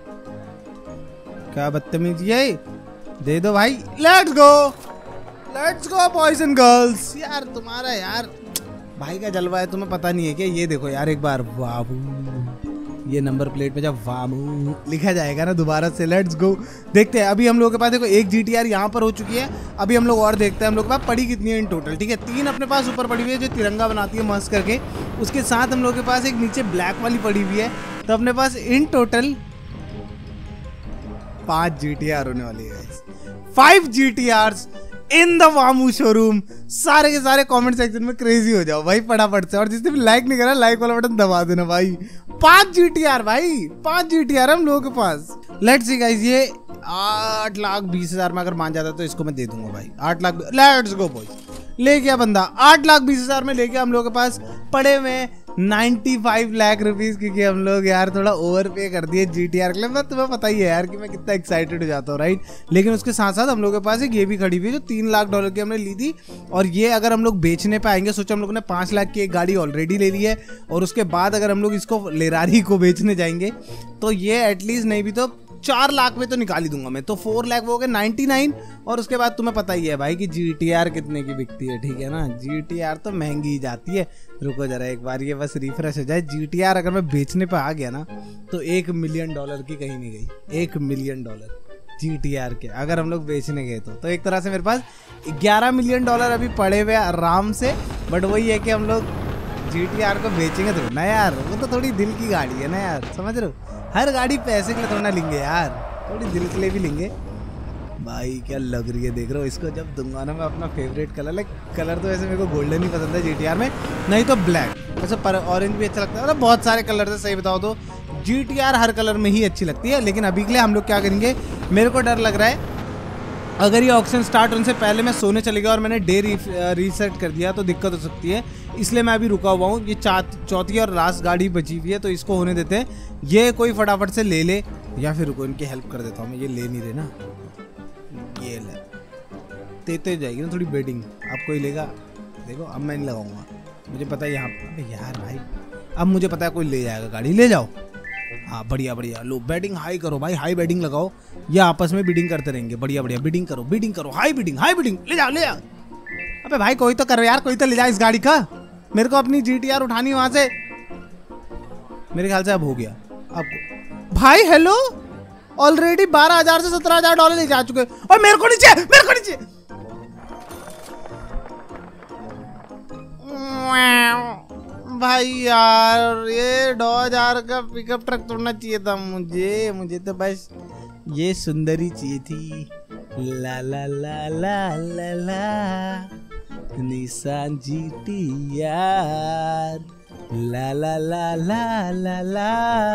Speaker 1: क्या बदतमीजी है, दे दो भाई। Let's go boys and girls. यार तुम्हारा यार भाई का जलवा है, तुम्हें पता नहीं है क्या? ये देखो यार एक बार, वाबू, ये नंबर प्लेट पे जब वामू लिखा जाएगा ना दोबारा से। लेट्स गो, देखते हैं। अभी हम लोगों के पास देखो एक GT-R यहाँ पर हो चुकी है। अभी हम लोग और देखते हैं हम लोग के पास पड़ी कितनी है इन टोटल। ठीक है, 3 अपने पास ऊपर पड़ी हुई है जो तिरंगा बनाती है मस्त करके, उसके साथ हम लोग के पास एक नीचे ब्लैक वाली पड़ी हुई है। तो अपने पास इन टोटल 5 GT-R होने वाली है, 5 GT-Rs इन द वामू शोरूम। सारे के सारे कमेंट सेक्शन में क्रेजी हो जाओ भाई फटाफट से, और जिसने भी लाइक नहीं करा लाइक वाला बटन दबा देना भाई। 5 GT-R भाई, 5 GT-R हम लोगों के पास। लेट्स सी गाइस, ये 8,20,000 में अगर मान जाता तो इसको मैं दे दूंगा भाई, 8 लाख। लेट्स गो बॉयज, ले गया बंदा 8,20,000 में, ले गया। हम लोगों के पास पड़े हुए 95 लाख रुपीस, क्योंकि हम लोग यार थोड़ा ओवर पे कर दिए GT-R के लिए। मैं तुम्हें पता ही है यार कि मैं कितना एक्साइटेड हो जाता हूँ, राइट। लेकिन उसके साथ साथ हम लोग के पास एक ये भी खड़ी हुई है जो $3 लाख की हमने ली थी, और ये अगर हम लोग बेचने पे आएंगे, सोचो हम लोग ने 5 लाख की एक गाड़ी ऑलरेडी ले ली है, और उसके बाद अगर हम लोग इसको लेरारी को बेचने जाएंगे तो ये एटलीस्ट नहीं भी तो 4 लाख में तो निकाल ही दूंगा मैं। तो 4 लाख वो हो गए 99, और उसके बाद तुम्हें पता ही है भाई कि GT-R कितने की बिकती है, ठीक है ना। GT-R तो महंगी ही जाती है। रुको जरा एक बार ये बस रिफ्रेश हो जाए। GT-R अगर मैं बेचने पे आ गया ना तो $1 मिलियन की कहीं नहीं गई। $1 मिलियन GT-R के अगर हम लोग बेचने गए तो एक तरह से मेरे पास $11 मिलियन अभी पड़े हुए आराम से। बट वही है कि हम लोग GT-R को बेचेंगे तो ना यार, वो तो थोड़ी दिल की गाड़ी है ना यार, समझ रहे हो। हर गाड़ी पैसे के लिए थोड़ा ना लेंगे यार, थोड़ी दिल के लिए भी लेंगे भाई। क्या लग रही है देख रहे हो, इसको जब दूंगा ना मैं अपना फेवरेट कलर, कलर तो वैसे मेरे को गोल्डन ही पसंद है GT-R में, नहीं तो ब्लैक, वैसे पर ऑरेंज भी अच्छा लगता है। मतलब बहुत सारे कलर से, सही बताओ तो GT-R हर कलर में ही अच्छी लगती है। लेकिन अभी के लिए हम लोग क्या करेंगे, मेरे को डर लग रहा है अगर ये ऑक्शन स्टार्ट होने से पहले मैं सोने चले गया और मैंने डे रीसेट कर दिया तो दिक्कत हो सकती है, इसलिए मैं अभी रुका हुआ हूँ। ये चौथी और लास्ट गाड़ी बची हुई है तो इसको होने देते हैं। ये कोई फटाफट से ले ले, या फिर रुको इनकी हेल्प कर देता हूँ मैं। ये ले नहीं रहे ना, ये ले देते जाएगी ना थोड़ी बेडिंग। अब कोई लेगा, देखो अब मैं नहीं लगाऊंगा, मुझे पता है यहाँ पे यार भाई, अब मुझे पता है कोई ले जाएगा गाड़ी, ले जाओ। हाँ बढ़िया बढ़िया, लो बैटिंग हाई करो भाई, हाई बैटिंग लगाओ, या आपस में बिडिंग करते रहेंगे। बढ़िया बढ़िया बिडिंग करो, हाई बिडिंग, ले जाओ। अबे भाई कोई तो करो यार, कोई तो ले जाए इस गाड़ी का, मेरे को अपनी GT-R उठानी वहां से। मेरे ख्याल से अब हो गया आपको भाई। हेलो, ऑलरेडी 12,000 से $17,000 ले जा चुके। और मेरे को नीचे भाई यार, ये 2,000 का पिकअप ट्रक तोड़ना चाहिए था मुझे तो बस ये सुंदरी चाहिए थी। ला ला ला ला ला ला निसान GT-R, ला ला ला ला ला ला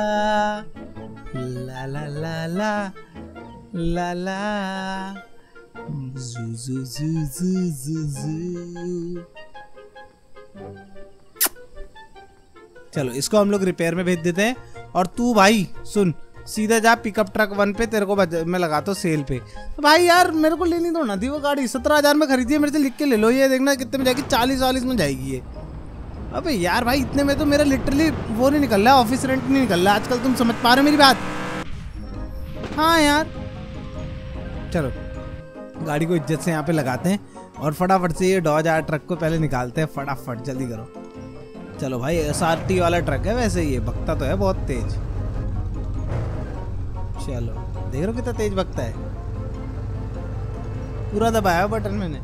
Speaker 1: ला ला ला ला ला ला जू जू जू जू जू जू। चलो इसको हम लोग रिपेयर में भेज देते हैं। और तू भाई सुन, सीधा जा पिकअप ट्रक 1 पे, तेरे को मैं लगाता हूँ सेल पे। तो भाई यार मेरे को लेनी तो ना थी वो गाड़ी, 17,000 में खरीदी है, मेरे से लिख के ले लो। ये देखना कितने में जाएगी, 40-40 में जाएगी ये। अबे यार भाई इतने में तो मेरा लिटरली वो नहीं निकल रहा, ऑफिस रेंट नहीं निकल रहा आजकल, तुम समझ पा रहे हो मेरी बात। हाँ यार चलो गाड़ी को इज्जत से यहाँ पे लगाते हैं और फटाफट से ये 2,000 ट्रक को पहले निकालते हैं, फटाफट जल्दी करो। चलो भाई SRT वाला ट्रक है, वैसे ये बकता तो है बहुत तेज। चलो देख रहे हो कितना तेज बकता है, पूरा दबाया बटन मैंने।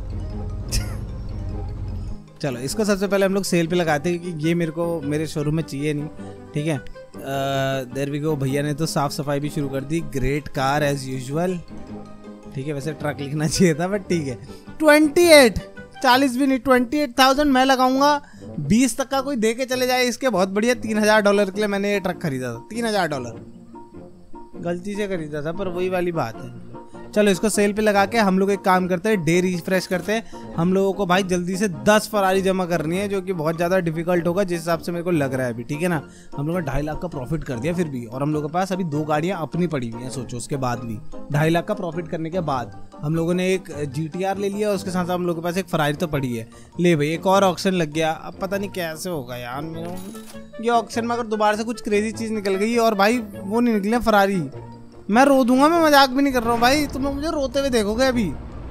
Speaker 1: चलो इसको सबसे पहले हम लोग सेल पे लगाते हैं क्योंकि ये मेरे को मेरे शोरूम में चाहिए नहीं, ठीक है। देयर वी गो, भैया ने तो साफ सफाई भी शुरू कर दी। ग्रेट कार एज यूजुअल, ठीक है। वैसे ट्रक लिखना चाहिए था बट ठीक है। 28 40 भी नहीं, 28,000 मैं लगाऊंगा। 20 तक का कोई दे के चले जाए इसके बहुत बढ़िया। $3,000 के लिए मैंने ये ट्रक खरीदा था। $3,000 गलती से खरीदा था, पर वही वाली बात है। चलो इसको सेल पे लगा के हम लोग एक काम करते हैं, डे रिफ्रेश करते हैं। हम लोगों को भाई जल्दी से 10 फरारी जमा करनी है, जो कि बहुत ज़्यादा डिफिकल्ट होगा जिस हिसाब से मेरे को लग रहा है अभी, ठीक है ना। हम लोगों ने 2.5 लाख का प्रॉफिट कर दिया फिर भी, और हम लोगों के पास अभी 2 गाड़ियाँ अपनी पड़ी हुई हैं। सोचो उसके बाद भी 2.5 लाख का प्रॉफिट करने के बाद हम लोगों ने एक GTR ले लिया, उसके साथ हम लोगों के पास एक फरारी तो पड़ी है। ले भाई एक और ऑक्शन लग गया। अब पता नहीं कैसे होगा यार मेरा ये ऑक्शन में, अगर दोबारा से कुछ क्रेजी चीज़ निकल गई और भाई वो नहीं निकले फरारी, मैं रो दूंगा। मैं मजाक भी नहीं कर रहा हूँ भाई, तुम लोग मुझे रोते हुए देखोगे अभी।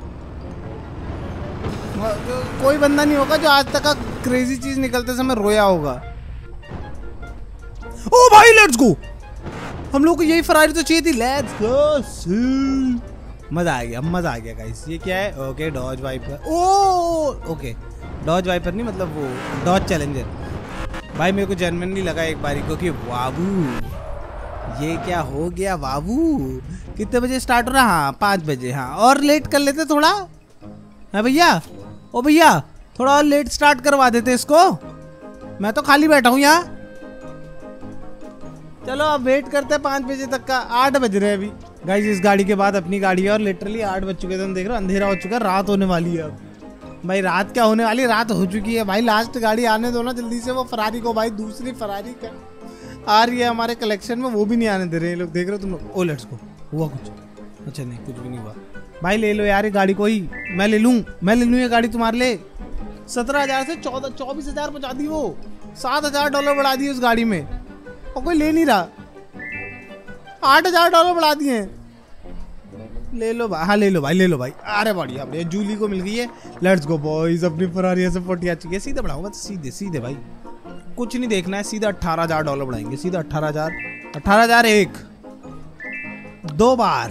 Speaker 1: कोई बंदा नहीं होगा जो आज तक का क्रेजी चीज निकलते समय रोया होगा। ओ भाई लेट्स गो, हम लोग को यही फरारी तो चाहिए थी। लेट्स गो, मजा आ गया, मजा आ गया गाइस। ये क्या है? Okay Dodge Viper. ओ ओके डॉज वाइपर नहीं, मतलब वो डॉज चैलेंजर। भाई मेरे को जेन्युइनली लगा एक बारी को कि वाबू ये क्या हो गया बाबू। कितने बजे स्टार्ट हो रहा? हाँ 5 बजे। हाँ और लेट कर लेते थोड़ा, है भैया। ओ भैया थोड़ा और लेट स्टार्ट करवा देते इसको, मैं तो खाली बैठा हूँ यहाँ। चलो अब वेट करते हैं 5 बजे तक का। 8 बज रहे हैं अभी गाइस। इस गाड़ी के बाद अपनी गाड़ी है और लिटरली 8 बज चुके थे। तुम देख रहे हो अंधेरा हो चुका है, रात होने वाली है अब। भाई रात क्या होने वाली, रात हो चुकी है भाई। लास्ट गाड़ी आने दो ना जल्दी से, वो फरारी को भाई। दूसरी फरारी का आ रही है हमारे कलेक्शन में, वो भी नहीं आने दे रहे हैं लोग। देख रहे हो तुम लोग? ओ लेट्स गो। हुआ कुछ? अच्छा नहीं, कुछ भी नहीं हुआ। भाई ले लो यार ये गाड़ी को ही, मैं ले लूँ ये गाड़ी तुम्हारे लिए। 17,000 से 24,000 पहुँचा दी वो। $7,000 बढ़ा दिए उस गाड़ी में और कोई ले नहीं रहा। $8,000 बढ़ा दिए। ले लो भाई, हाँ ले लो भाई, ले लो भाई। अरे बढ़िया बढ़िया, जूली को मिल गई है। लेट्स गो बॉयज, अपनी फरारी S40 आ चुकी है। सीधे बढ़ाऊंगा तो सीधे सीधे भाई, कुछ नहीं देखना है। सीधा $18,000 बढ़ाएंगे, सीधा 18,000। 18,000 एक 2 बार।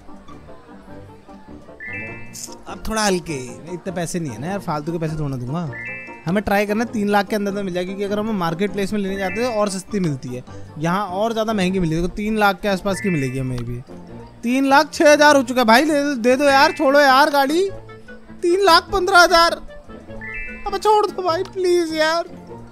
Speaker 1: अब थोड़ा हल्के, इतने पैसे नहीं है ना यार, फालतू के पैसे थोड़ा दूंगा। हमें ट्राई करना है 3 लाख के अंदर तो मिल जाएगी, क्योंकि अगर हम मार्केट प्लेस में लेने जाते हैं और सस्ती मिलती है, यहाँ और ज़्यादा महंगी मिलेगी। 3 लाख के आसपास की मिलेगी हमें भी। 3,06,000 हो चुका है भाई। दे दो यार, छोड़ो यार गाड़ी। 3,15,000। अब छोड़ दो भाई प्लीज यार।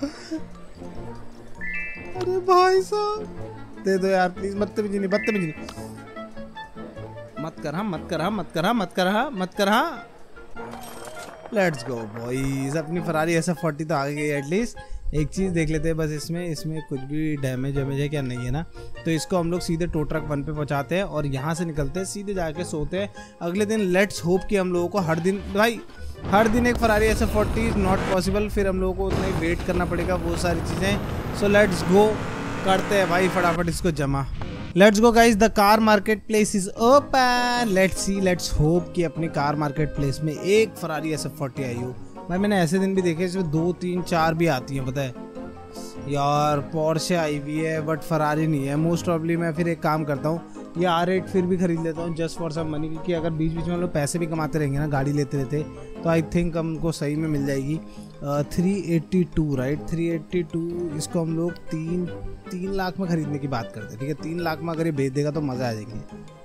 Speaker 1: अरे भाई साहब दे दो यार प्लीज। बदतमीजी नहीं, बदतमीजी नहीं। मत कर हाँ, मत कर हाँ, मत कर हाँ, मत कर हाँ, मत कर हाँ। लेट्स गो बॉयज, अपनी फरारी SF40 तो आ गई एटलीस्ट। एक चीज़ देख लेते हैं बस, इसमें कुछ भी डैमेज है क्या नहीं है ना। तो इसको हम लोग सीधे टो ट्रक 1 पे पहुंचाते हैं और यहाँ से निकलते हैं, सीधे जाके सोते हैं। अगले दिन लेट्स होप कि हम लोगों को हर दिन एक Ferrari SF40 is not possible. फिर हम लोगों को उतना ही वेट करना पड़ेगा, वो सारी चीज़ें। सो लेट्स गो, करते हैं भाई फटाफट इसको जमा। Let's go guys, the car market place is open. Let's see, let's hope कि अपनी कार मार्केट प्लेस में एक फरारी SF40 आई हो। भाई मैंने ऐसे दिन भी देखे इसमें 2, 3, 4 भी आती हैं, पता है यार। पोर्शे आई हुई है बट फरारी नहीं है। मोस्ट प्रॉब्ली मैं फिर एक काम करता हूँ, ये R8 फिर भी खरीद लेता हूँ जस्ट फॉर सम मनी, क्योंकि अगर बीच बीच में हम लोग पैसे भी कमाते रहेंगे ना गाड़ी लेते रहते, तो आई थिंक हमको सही में मिल जाएगी। 382 राइट, 382। इसको हम लोग 3 लाख में खरीदने की बात करते हैं, ठीक है। 3 लाख में अगर ये बेच देगा तो मज़ा आ जाएगी।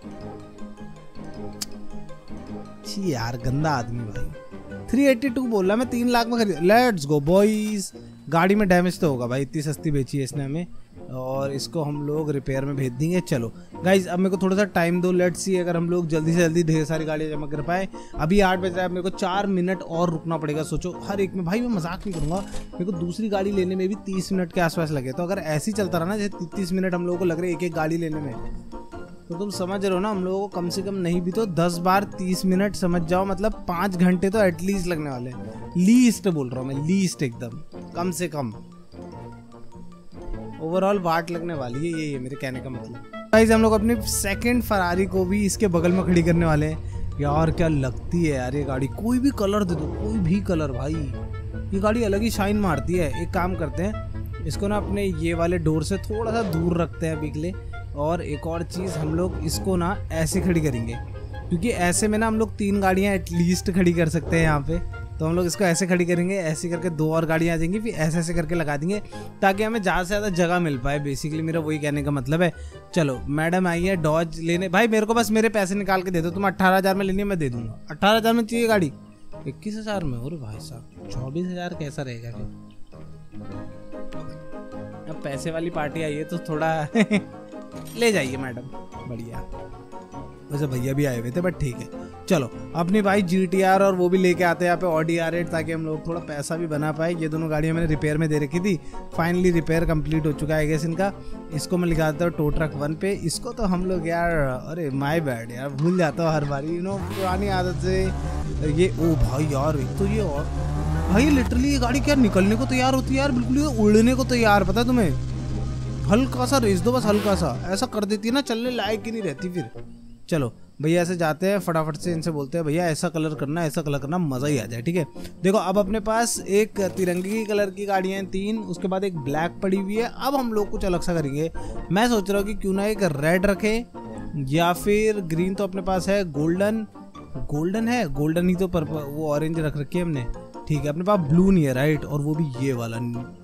Speaker 1: छी यार गंदा आदमी भाई। 382 बोल रहा मैं, 3 लाख में खरीद। Let's go boys. गाड़ी में डैमेज तो होगा भाई, इतनी सस्ती बेची है इसने हमें, और इसको हम लोग रिपेयर में भेज देंगे। चलो गाइज अब मेरे को थोड़ा सा टाइम दो। लेट्स सी अगर हम लोग जल्दी से जल्दी ढेर सारी गाड़ियाँ जमा कर पाए। अभी 8 बज रहा है, मेरे को 4 मिनट और रुकना पड़ेगा। सोचो हर एक में, भाई मैं मजाक नहीं करूँगा, मेरे को दूसरी गाड़ी लेने में भी 30 मिनट के आसपास लगे। तो अगर ऐसे ही चलता रहा ना, जैसे 30 मिनट हम लोगों को लग रहे एक गाड़ी लेने में, तो तुम समझ रहे हो ना हम लोगों को कम से कम नहीं भी तो 10 बार 30 मिनट समझ जाओ, मतलब 5 घंटे तो एटलीस्ट लगने वाले हैं। लीस्ट बोल रहा हूँ मैं, लीस्ट एकदम कम से कम। ओवरऑल वाट लगने वाली है, ये मेरे कहने का मतलब। गाइस हम लोग अपनी सेकंड फरारी को भी इसके बगल में खड़ी करने वाले हैं। यार क्या लगती है यार ये गाड़ी, कोई भी कलर दे दो, कोई भी कलर भाई, ये गाड़ी अलग ही शाइन मारती है। एक काम करते हैं, इसको ना अपने ये वाले डोर से थोड़ा सा दूर रखते हैं अभी के लिए। और एक और चीज़, हम लोग इसको ना ऐसे खड़ी करेंगे, क्योंकि ऐसे में ना हम लोग 3 गाड़ियाँ एटलीस्ट खड़ी कर सकते हैं यहाँ पे। तो हम लोग इसको ऐसे खड़ी करेंगे, ऐसे करके 2 और गाड़ियाँ आ जाएंगी, फिर ऐसे ऐसे करके लगा देंगे ताकि हमें ज़्यादा से ज़्यादा जगह मिल पाए। बेसिकली मेरा वही कहने का मतलब है। चलो मैडम आई है डॉज लेने। भाई मेरे को बस मेरे पैसे निकाल के दे दो। तुम 18,000 में लेनी है मैं दे दूंगा। 18,000 में चाहिए गाड़ी, 21,000 में। और भाई साहब 24,000 कैसा रहेगा फिर? अब पैसे वाली पार्टी आई है तो थोड़ा ले जाइए मैडम, बढ़िया। वैसे भैया भी आए हुए थे बट ठीक है। चलो अपनी भाई GTR और वो भी लेके आते हैं यहाँ पे Audi R8, ताकि हम लोग थोड़ा पैसा भी बना पाए। ये दोनों गाड़ियाँ मैंने रिपेयर में दे रखी थी, फाइनली रिपेयर कंप्लीट हो चुका है गेस इनका। इसको मैं लिखा देता हूँ टो ट्रक 1 पे। इसको तो हम लोग यार, अरे माय बैड यार, भूल जाता हूँ हर बार, पुरानी आदत से ये। ओ भाई यार एक तो ये, और भाई लिटरली ये गाड़ी क्या निकलने को तैयार होती है यार, बिल्कुल ये उड़ने को तैयार, पता है तुम्हें? हल्का सा रेस दो बस, हल्का सा ऐसा कर देती है ना, चलने लायक ही नहीं रहती फिर। चलो भैया ऐसे जाते हैं, फटाफट से इनसे बोलते हैं भैया ऐसा कलर करना, ऐसा कलर करना, मज़ा ही आ जाए। ठीक है, देखो अब अपने पास एक तिरंगी कलर की गाड़ियाँ हैं 3, उसके बाद एक ब्लैक पड़ी हुई है। अब हम लोग कुछ अलग सा करेंगे। मैं सोच रहा हूँ कि क्यों ना एक रेड रखें, या फिर ग्रीन तो अपने पास है, गोल्डन है, गोल्डन ही तो पर्पल, वो ऑरेंज रख रखी है हमने। ठीक है, अपने पास ब्लू नहीं है राइट, और वो भी ये वाला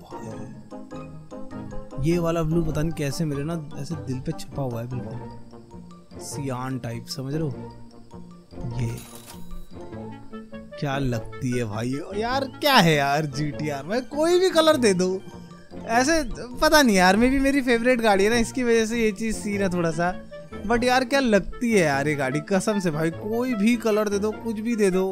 Speaker 1: ब्लू पता नहीं कैसे मेरे ना ऐसे दिल पे छपा हुआ है, बिल्कुल सियान टाइप, समझ रहे हो? ये क्या लगती है भाई यार, क्या है यार GTR में, कोई भी कलर दे दो ऐसे, पता नहीं यार, मे भी मेरी फेवरेट गाड़ी है ना, इसकी वजह से ये चीज सीन है थोड़ा सा। बट यार क्या लगती है यार ये गाड़ी, कसम से भाई, कोई भी कलर दे दो, कुछ भी दे दो,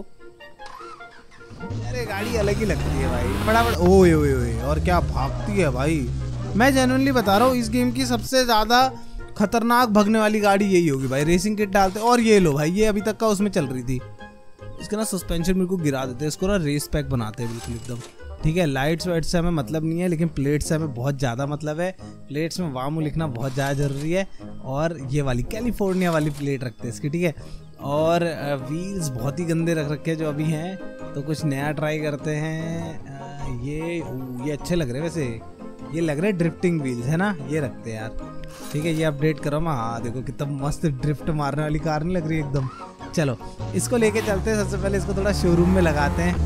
Speaker 1: अरे गाड़ी अलग ही लगती है भाई, फटाफट। ओए ओए ओए, और क्या भागती है भाई, मैं जेन्युइनली बता रहा हूँ, इस गेम की सबसे ज्यादा खतरनाक भगने वाली गाड़ी यही होगी भाई। रेसिंग किट डालते, और ये लो भाई, ये अभी तक का उसमें चल रही थी। इसका ना सस्पेंशन मेरे को गिरा देते हैं, इसको ना रेस पैक बनाते हैं बिल्कुल एकदम। ठीक है, लाइट्स वाइट्स से हमें मतलब नहीं है, लेकिन प्लेट्स से हमें बहुत ज़्यादा मतलब है। प्लेट्स में वामू लिखना बहुत ज़्यादा ज़रूरी है, और ये वाली कैलिफोर्निया वाली प्लेट रखते हैं इसकी। ठीक है, और व्हील्स बहुत ही गंदे रख रखे जो अभी हैं, तो कुछ नया ट्राई करते हैं। ये अच्छे लग रहे हैं वैसे, ये लग रहे हैं ड्रिफ्टिंग व्हील्स है ना, ये रखते हैं यार। ठीक है, ये अपडेट करो मैं। हाँ देखो कितना मस्त ड्रिफ्ट मारने वाली कार नहीं लग रही एकदम। चलो इसको लेके चलते हैं, सबसे पहले इसको थोड़ा शोरूम में लगाते हैं।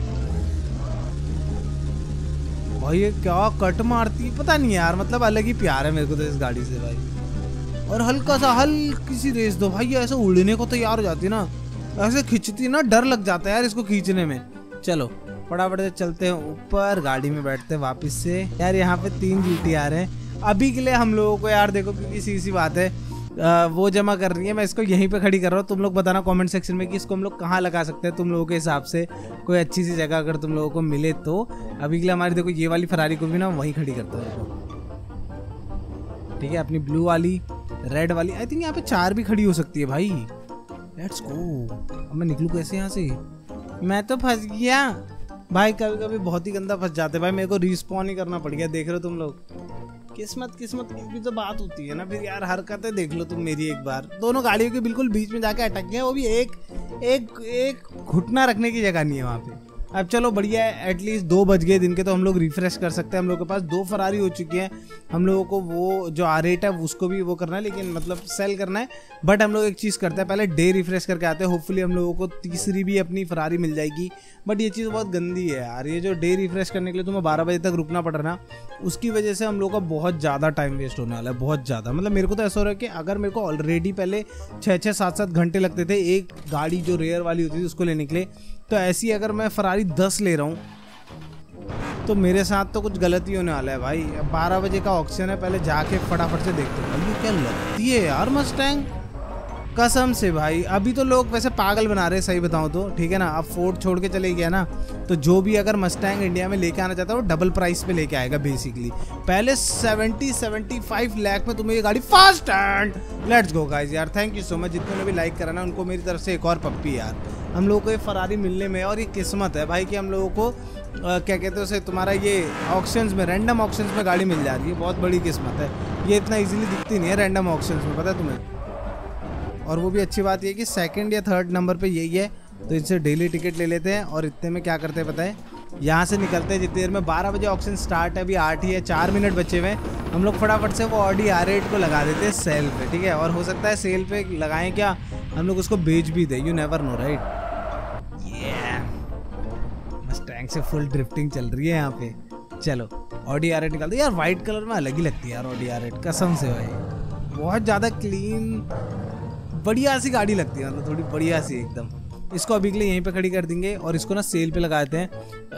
Speaker 1: भाई ये क्या कट मारती है, पता नहीं यार, मतलब अलग ही प्यार है मेरे को तो इस गाड़ी से भाई। और हल्का सा हल्की सी रेस दो भाई, ये ऐसे उड़ने को तैयार हो जाती है ना, ऐसे खींचती ना, डर लग जाता है यार इसको खींचने में। चलो फटाफट से चलते हैं ऊपर, गाड़ी में बैठते हैं वापस से। यार यहाँ पे 3 GTR हैं अभी के लिए हम लोगों को यार, देखो क्योंकि सी बात है, वो जमा कर रही है, मैं इसको यहीं पे खड़ी कर रहा हूँ। तुम लोग बताना कमेंट सेक्शन में कि इसको हम लोग कहाँ लगा सकते हैं तुम लोगों के हिसाब से, कोई अच्छी सी जगह अगर तुम लोगों को मिले तो। अभी के लिए हमारी देखो ये वाली फरारी को भी ना वहीं खड़ी करता हूँ। ठीक है, अपनी ब्लू वाली, रेड वाली, आई थिंक यहाँ पे 4 भी खड़ी हो सकती है भाई। लेट्स गो, अब मैं निकलूँ कैसे यहाँ से? मैं तो फंस गया भाई, कभी कभी बहुत ही गंदा फंस जाते भाई, मेरे को रिस्पॉन ही करना पड़ गया। देख रहे हो तुम लोग, किस्मत की भी तो बात होती है ना फिर यार। हरकतें देख लो तुम मेरी एक बार, दोनों गाड़ियों के बिल्कुल बीच में जाके अटक गए, वो भी एक घुटना रखने की जगह नहीं है वहाँ पे। अब चलो बढ़िया है, एटलीस्ट 2 बज गए दिन के, तो हम लोग रिफ्रेश कर सकते हैं। हम लोग के पास 2 फरारी हो चुकी हैं। हम लोगों को वो जो R8 है उसको भी वो करना है, लेकिन मतलब सेल करना है। बट हम लोग एक चीज़ करते हैं, पहले डे रिफ्रेश करके आते हैं, होपफुली हम लोगों को तीसरी भी अपनी फरारी मिल जाएगी। बट ये चीज़ बहुत गंदी है यार, ये जो डे रिफ्रेश करने के लिए तुम्हें 12 बजे तक रुकना पड़ रहा है ना, उसकी वजह से हम लोग का बहुत ज़्यादा टाइम वेस्ट होने वाला है, बहुत ज़्यादा। मतलब मेरे को तो ऐसा हो रहा है कि अगर मेरे को ऑलरेडी पहले 6-6, 7-7 घंटे लगते थे एक गाड़ी जो रेयर वाली होती थी उसको लेने के लिए, तो ऐसी अगर मैं फरारी 10 ले रहा हूँ तो मेरे साथ तो कुछ गलत ही होने वाला है भाई। 12 बजे का ऑक्शन है, पहले जाके फटाफट से देखते हैं। भाई ये क्या लगती है यार मस्टैंग, कसम से भाई। अभी तो लोग वैसे पागल बना रहे हैं सही बताऊं तो, ठीक है ना। अब फोर्ड छोड़ के चले गया ना, तो जो भी अगर मस्टैंग इंडिया में लेके आना चाहता है वो डबल प्राइस पे लेके आएगा बेसिकली। पहले 70-75 लाख में तुम्हें ये गाड़ी fast and. Let's go guys यार, थैंक यू सो मच जितने ने भी लाइक करा ना, उनको मेरी तरफ से एक और पप्पी यार। हम लोगों को ये फरारी मिलने में, और ये किस्मत है भाई कि हम लोगों को क्या कहते हैं उसे, तुम्हारा ये ऑक्शंस में, रैंडम ऑक्शंस में गाड़ी मिल जा रही है। बहुत बड़ी किस्मत है, ये इतना इजीली दिखती नहीं है रैंडम ऑक्शंस में, पता है तुम्हें। और वो भी अच्छी बात ये कि 2nd या 3rd नंबर पे यही है, तो इनसे डेली टिकट ले लेते हैं। और इतने में क्या करते हैं पता है, यहाँ से निकलते हैं जितनी देर में। 12 बजे ऑक्शन स्टार्ट है, अभी 8 ही है, 4 मिनट बचे हुए हैं। हम लोग फटाफट से वो Audi R8 को लगा देते हैं सेल पे, ठीक है। और हो सकता है सेल पे लगाएं क्या, हम लोग उसको बेच भी दें, you never know right. Mustang से फुल ड्रिफ्टिंग चल रही है यहाँ पे। चलो Audi R8 निकालते हैं यार, व्हाइट कलर में अलग ही लगती है यार Audi R8, कसम से भाई। बहुत ज़्यादा क्लीन बढ़िया सी गाड़ी लगती है, मतलब थोड़ी बढ़िया सी एकदम। इसको अभी के लिए यहीं पे खड़ी कर देंगे और इसको ना सेल पे लगा देते हैं।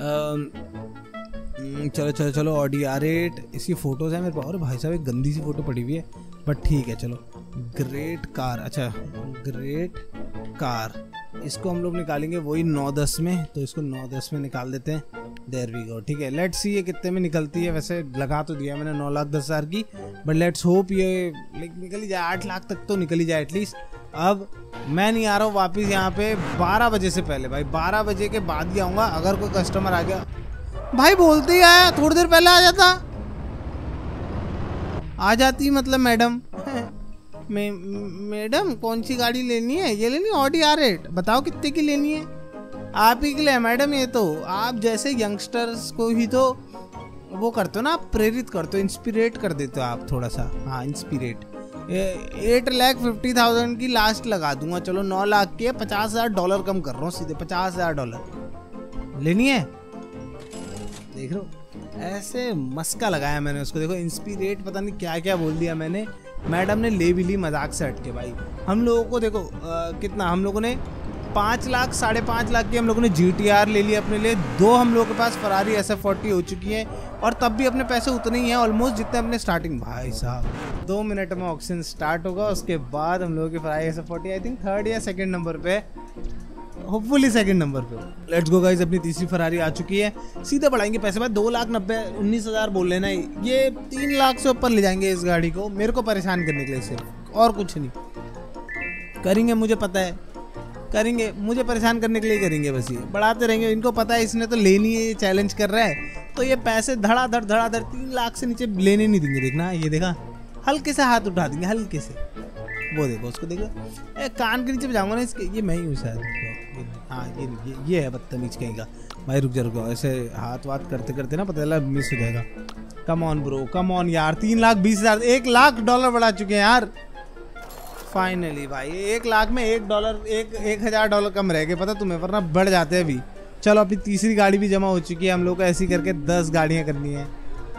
Speaker 1: चलो चलो चलो ऑडी R8, इसकी फोटोज है मेरे पास। और भाई साहब एक गंदी सी फोटो पड़ी हुई है, बट ठीक है चलो। ग्रेट कार, अच्छा ग्रेट कार, इसको हम लोग निकालेंगे वही 9-10 में, तो इसको 9-10 में निकाल देते हैं। देयर वी गो, ठीक है। लेट्स सी ये कितने में निकलती है। वैसे लगा तो दिया मैंने 9,10,000 की, बट लेट्स होप ये निकल ही जाए, 8 लाख तक तो निकल ही जाए एटलीस्ट। अब मैं नहीं आ रहा हूँ वापस यहाँ पे 12 बजे से पहले भाई, 12 बजे के बाद ही आऊँगा। अगर कोई कस्टमर आ गया भाई, बोलते ही आया, थोड़ी देर पहले आ जाता, आ जाती मतलब मैडम। मैडम कौन सी गाड़ी लेनी है? ये लेनी ऑडी R8, बताओ कितने की लेनी है? आप ही के लिए मैडम ये तो। आप जैसे यंगस्टर्स को ही तो वो करते हो ना, आप प्रेरित करते हो, इंस्पिरेट कर देते हो आप थोड़ा सा। हाँ इंस्पिरेट। 8,50,000 की लास्ट लगा दूंगा, चलो 9 लाख की है, $50,000 कम कर रहा हूँ सीधे, $50,000 लेनी है। देख रहे हो ऐसे मस्का लगाया मैंने उसको, देखो इंस्पिरेट पता नहीं क्या क्या बोल दिया मैंने। मैडम ने ले भी ली मजाक से हट के भाई। हम लोगों को देखो कितना, हम लोगों ने 5 लाख 5.5 लाख की हम लोगों ने GTR ले ली अपने लिए। 2 हम लोगों के पास फरारी SF40 हो चुकी है, और तब भी अपने पैसे उतने ही हैं ऑलमोस्ट जितने अपने स्टार्टिंग। भाई साहब 2 मिनट में ऑक्शन स्टार्ट होगा, उसके बाद हम लोगों की Ferrari SF40 I think 3rd या 2nd नंबर पे, होपफुली 2nd नंबर पे। लेट्स गो गाइस, अपनी तीसरी फरारी आ चुकी है। सीधे बढ़ाएंगे पैसे भाई, 2,90,19,000 बोल लेना, ये 3 लाख से ऊपर ले जाएंगे इस गाड़ी को, मेरे को परेशान करने के लिए सिर्फ, और कुछ नहीं करेंगे। मुझे पता है करेंगे, मुझे परेशान करने के लिए करेंगे बस, ये बढ़ाते रहेंगे। इनको पता है इसने तो लेनी है, ये चैलेंज कर रहा है, तो ये पैसे धड़ाधड़ 3 लाख से नीचे लेने नहीं देंगे। देखना ये, देखा हल्के से हाथ उठा देंगे, हल्के से। वो देखो उसको, देखो कान के नीचे बजाऊंगा ना इसके, ये मैं ही हूँ शायद। हाँ ये है बदतमीज कहीं का। भाई रुक जा, ऐसे हाथ वाथ करते करते ना पता चला मिस हो जाएगा। Come on bro, come on यार, 3,20,000, $1 लाख बढ़ा चुके हैं यार फाइनली भाई। 1 लाख में $1,000 कम रह गए, पता तुम्हें, वरना बढ़ जाते हैं अभी। चलो अपनी तीसरी गाड़ी भी जमा हो चुकी है, हम लोग को ऐसी करके 10 गाड़ियां करनी है।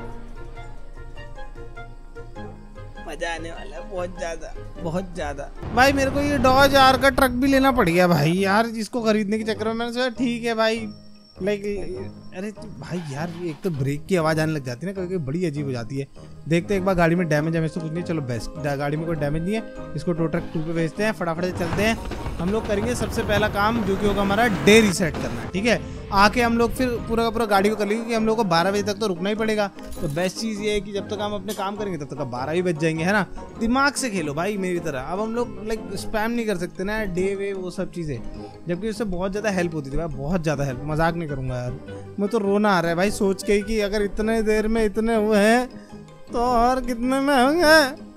Speaker 1: मजा आने वाला है बहुत ज्यादा भाई। मेरे को ये डॉज आर का ट्रक भी लेना पड़ गया भाई यार, जिसको खरीदने के चक्कर में मैंने सोचा ठीक है भाई, लाइक अरे भाई यार, ये एक तो ब्रेक की आवाज़ आने लग जाती है ना कभी, बड़ी अजीब हो जाती है। देखते एक बार गाड़ी में डैमेज तो कुछ नहीं, चलो बेस्ट, गाड़ी में कोई डैमेज नहीं है। इसको टो ट्रक 2 पे भेजते हैं, फटाफट से चलते हैं। हम लोग करेंगे सबसे पहला काम जो कि होगा हमारा डे रीसेट करना, ठीक है। आके हम लोग फिर पूरा का पूरा गाड़ी को कर लेंगे, क्योंकि हम लोग को 12 बजे तक तो रुकना ही पड़ेगा। तो बेस्ट चीज़ ये है कि जब तक हम अपने काम करेंगे तब तक 12 ही बज जाएंगे, है ना। दिमाग से खेलो भाई मेरी तरह। अब हम लोग लाइक स्पैम नहीं कर सकते ना डे वे वो सब चीज़ें, जबकि उससे बहुत ज़्यादा हेल्प होती थी भाई, बहुत ज़्यादा हेल्प। मजाक नहीं करूँगा यार, मैं तो रोना आ रहा है भाई सोच के कि अगर इतने देर में इतने हुए हैं तो और कितने में होंगे।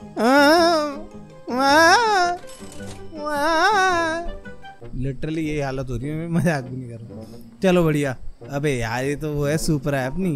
Speaker 1: लिटरली यही हालत हो रही है, मैं मजाक भी नहीं कर रहा। चलो बढ़िया। अबे यार ये तो वो है सुपर है अपनी।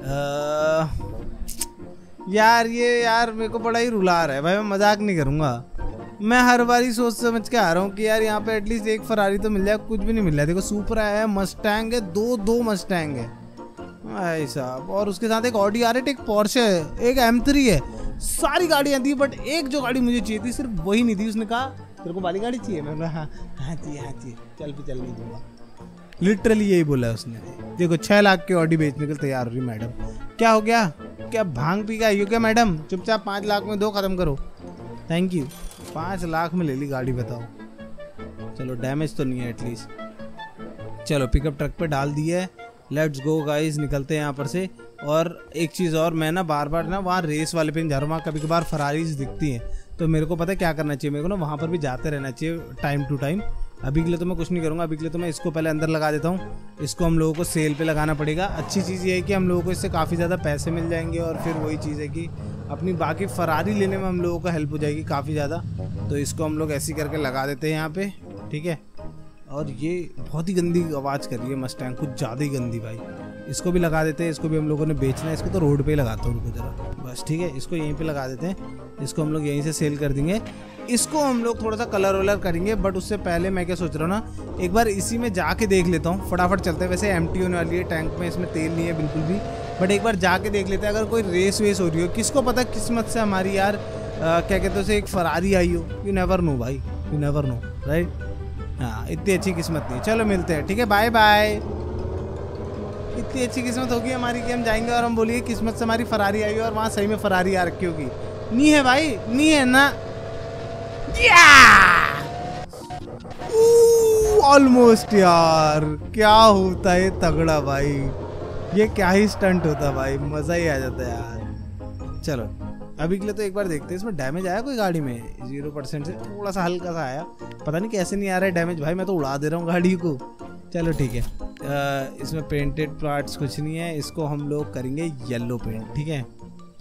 Speaker 1: यार ये यार मेरे को बड़ा ही रुला रहा है भाई, मैं मजाक नहीं करूँगा। मैं हर बार सोच समझ के आ रहा हूँ कि यार यहाँ पे एटलीस्ट एक फरारी तो मिल जाए, कुछ भी नहीं मिल रहा है। देखो सुपरा है, मस्टैंग है, दो मस्टैंग है भाई साहब, और उसके साथ एक ऑडी R8, एक पोर्शे है, एक M3 है। सारी गाड़ियाँ थी, बट एक जो गाड़ी मुझे चाहिए थी सिर्फ वही नहीं थी। उसने कहा तेरे को वाली गाड़ी चाहिए, मैं हाँ चाहिए, चल भी चल नहीं दूंगा। लिटरली यही बोला है उसने। देखो 6 लाख की ऑडी बेचने के लिए तैयार हो रही मैडम। क्या हो गया, क्या भांग पी गया क्या मैडम? चुपचाप 5 लाख में 2 खत्म करो, थैंक यू। 5 लाख में ले ली गाड़ी, बताओ। चलो डैमेज तो नहीं है एटलीस्ट। चलो पिकअप ट्रक पे डाल दी है, लेट्स गो गाइस, निकलते हैं यहाँ पर से। और एक चीज़ और, मैं ना बार बार ना वहाँ रेस वाले पे जा रहा हूँ, वहाँ कभी कभार फरारीज दिखती हैं, तो मेरे को पता है क्या करना चाहिए। मेरे को ना वहाँ पर भी जाते रहना चाहिए टाइम टू टाइम। अभी के लिए तो मैं कुछ नहीं करूँगा, अभी के लिए तो मैं इसको पहले अंदर लगा देता हूँ। इसको हम लोगों को सेल पे लगाना पड़ेगा। अच्छी चीज़ ये है कि हम लोगों को इससे काफ़ी ज़्यादा पैसे मिल जाएंगे, और फिर वही चीज़ है कि अपनी बाकी फरारी लेने में हम लोगों को हेल्प हो जाएगी काफ़ी ज़्यादा। तो इसको हम लोग ऐसी करके लगा देते हैं यहाँ पे, ठीक है। और ये बहुत ही गंदी आवाज़ कर रही है मस्टैंग, कुछ ज़्यादा ही गंदी भाई। इसको भी लगा देते हैं, इसको भी हम लोगों ने बेचना है। इसको तो रोड पे ही लगाता हूँ, रुको जरा, बस ठीक है। इसको यहीं पे लगा देते हैं, इसको हम लोग यहीं से सेल कर देंगे। इसको हम लोग थोड़ा सा कलर वलर करेंगे, बट उससे पहले मैं क्या सोच रहा हूँ ना, एक बार इसी में जाके देख लेता हूँ। फटाफट चलते हैं, वैसे एम्प्टी होने वाली है टैंक में, इसमें तेल नहीं है बिल्कुल भी, बट एक बार जाके देख लेते हैं अगर कोई रेस वेस हो रही हो। किसको पता किस्मत से हमारी यार क्या कहते हैं उसे, एक फरारी आई हो। यू नेवर नो भाई, यू नेवर नो, राइट। हाँ इतनी अच्छी किस्मत नहीं। चलो मिलते हैं, ठीक है, बाय बाय। इतनी अच्छी किस्मत होगी हमारी कि हम जाएंगे और हम बोलिए किस्मत से हमारी फरारी आई और वहाँ सही में फरारी आ रखी होगी। नहीं है भाई, नहीं है ना। ऑलमोस्ट यार, क्या होता है तगड़ा भाई, ये क्या ही स्टंट होता भाई, मजा ही आ जाता है यार। चलो अभी के लिए तो एक बार देखते हैं इसमें डैमेज आया कोई गाड़ी में। 0% से थोड़ा सा हल्का सा आया, पता नहीं कैसे नहीं आ रहा है डैमेज भाई, मैं तो उड़ा दे रहा हूँ गाड़ी को। चलो ठीक है, इसमें पेंटेड पार्ट्स कुछ नहीं है, इसको हम लोग करेंगे येलो पेंट, ठीक है।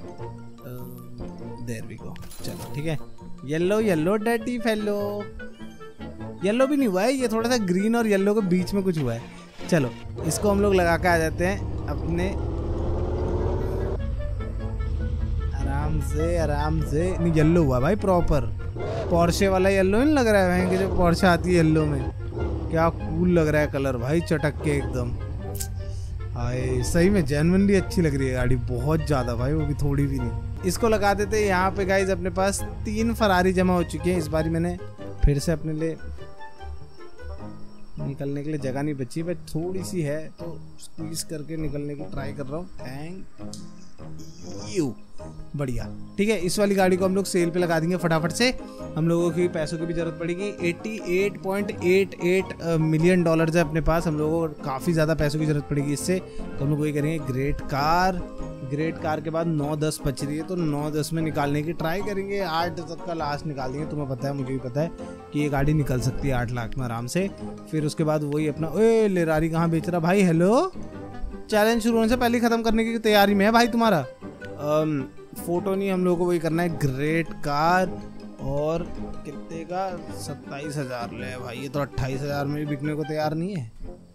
Speaker 1: देयर वी गो, चलो ठीक है, yellow yellow dirty fellow. Yellow भी नहीं हुआ है, ये थोड़ा सा ग्रीन और येलो के बीच में कुछ हुआ है। चलो इसको हम लोग लगा के आ जाते हैं अपने, आराम से। नहीं येलो हुआ भाई प्रॉपर, पोर्शे वाला येलो नहीं लग रहा है कि जो पोर्शे आती है येलो में, क्या कूल लग रहा है कलर भाई, चटक के एकदम। हाय सही में जेन्युइनली अच्छी लग रही है गाड़ी, बहुत ज़्यादा भाई, वो भी थोड़ी भी नहीं। इसको लगा देते हैं यहाँ पे गाइज। अपने पास 3 फरारी जमा हो चुकी हैं। इस बारी मैंने फिर से अपने लिए निकलने के लिए जगह नहीं बची, बस थोड़ी सी है तो स्क्वीज करके निकलने की ट्राई कर रहा हूँ। थैंक यू, बढ़िया, ठीक है। इस वाली गाड़ी को हम लोग सेल पे लगा देंगे फटाफट से। हम लोगों की पैसों की भी जरूरत पड़ेगी। $88.88 मिलियन है अपने पास, हम लोगों को काफ़ी ज़्यादा पैसों की जरूरत पड़ेगी इससे। तो हम लोग वही करेंगे, ग्रेट कार के बाद 9-10 बच रही है, तो 9-10 में निकालने की ट्राई करेंगे। 8 तक का लास्ट निकाल देंगे। तुम्हें पता है, मुझे भी पता है कि ये गाड़ी निकल सकती है 8 लाख में आराम से। फिर उसके बाद वही अपना, ओए लेरारी कहाँ बेच रहा भाई, हेलो। चैलेंज शुरू होने से पहले खत्म करने की तैयारी में है भाई तुम्हारा। फोटो नहीं, हम लोगों को वही करना है, ग्रेट कार। और कितने का, 27,000 ले भाई, ये तो 28,000 में भी बिकने को तैयार नहीं है।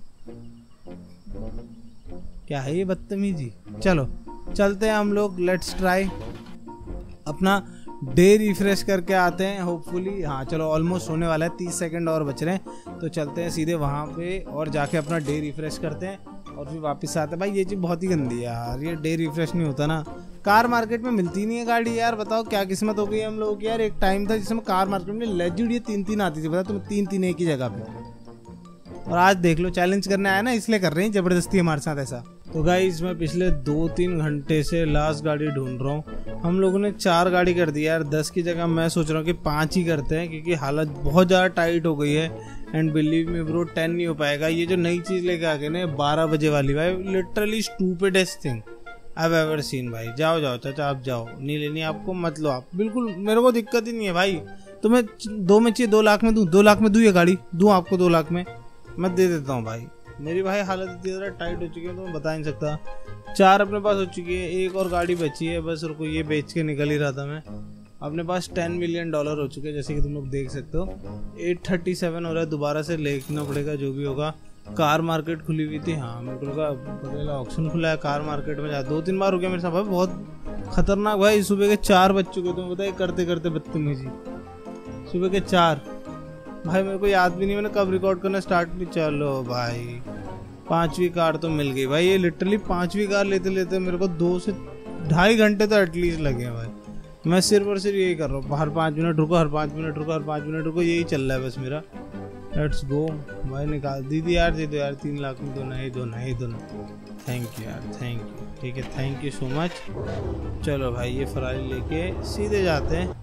Speaker 1: क्या है ये बदतमीजी। चलो चलते हैं हम लोग, लेट्स ट्राई। अपना डे रिफ्रेश करके आते हैं होपफुली। हाँ चलो ऑलमोस्ट होने वाला है, 30 सेकंड और बच रहे हैं, तो चलते हैं सीधे वहाँ पे और जाके अपना डे रिफ्रेश करते हैं और फिर वापस आते हैं। भाई ये चीज़ बहुत ही गंदी है यार, ये डे रिफ्रेश नहीं होता ना। कार मार्केट में मिलती नहीं है गाड़ी यार, बताओ क्या किस्मत हो गई है हम लोगों की यार। एक टाइम था जिसमें कार मार्केट में लेजिट ये 3-3 आती थी, पता तुम्हें, 3-3 एक ही जगह पे। और आज देख लो, चैलेंज करने आया ना, इसलिए कर रहे हैं जबरदस्ती हमारे साथ ऐसा। तो गाइस मैं पिछले 2-3 घंटे से लास्ट गाड़ी ढूंढ रहा हूँ। हम लोगों ने 4 गाड़ी कर दी यार, 10 की जगह मैं सोच रहा हूँ कि 5 ही करते हैं, क्योंकि हालत बहुत ज़्यादा टाइट हो गई है। एंड बिलीव मी ब्रो, 10 नहीं हो पाएगा। ये जो नई चीज़ लेके आ गए ना 12 बजे वाली, भाई literally stupidest thing I have ever seen भाई। जाओ चाचा, आप जाओ, नहीं लेनी आपको मत लो आप, बिल्कुल मेरे को दिक्कत ही नहीं है भाई। तुम्हें 2 में चाहिए, 2 लाख में दूँ, 2 लाख में दूँ ये गाड़ी, दूँ आपको 2 लाख में, मैं दे देता हूँ भाई। मेरी भाई हालत इतनी ज़्यादा टाइट हो चुकी है तो मैं बता नहीं सकता। 4 अपने पास हो चुकी है, एक और गाड़ी बची है बस, रुको ये बेच के निकल ही रहा था मैं। अपने पास $10 मिलियन हो चुके हैं, जैसे कि तुम लोग देख सकते हो। 837 हो रहा है, दोबारा से लेना पड़ेगा जो भी होगा। कार मार्केट खुली हुई थी, हाँ मेरे को लगा बगल ऑक्शन खुला है, कार मार्केट में जा 2-3 बार हो गया मेरे साथ भाई, बहुत खतरनाक भाई। सुबह के 4 बज चुके, तुम्हें बताइए, करते करते बदतमीजी। सुबह के 4 भाई, मेरे को याद भी नहीं मैंने कब रिकॉर्ड करना स्टार्ट भी। चलो भाई 5वीं कार तो मिल गई भाई। ये लिटरली 5वीं कार लेते लेते मेरे को 2 से 2.5 घंटे तो एटलीस्ट लगे हैं भाई। मैं सिर्फ और सिर्फ यही कर रहा हूँ, हर 5 मिनट रुको, हर 5 मिनट रुको, हर 5 मिनट रुको, यही चल रहा है बस मेरा। लेट्स गो भाई, निकाल दीदी यार, दे दो यार, 3 लाख में दो ना। थैंक यू यार, थैंक यू, ठीक है, थैंक यू सो मच। चलो भाई ये फरारी लेके सीधे जाते हैं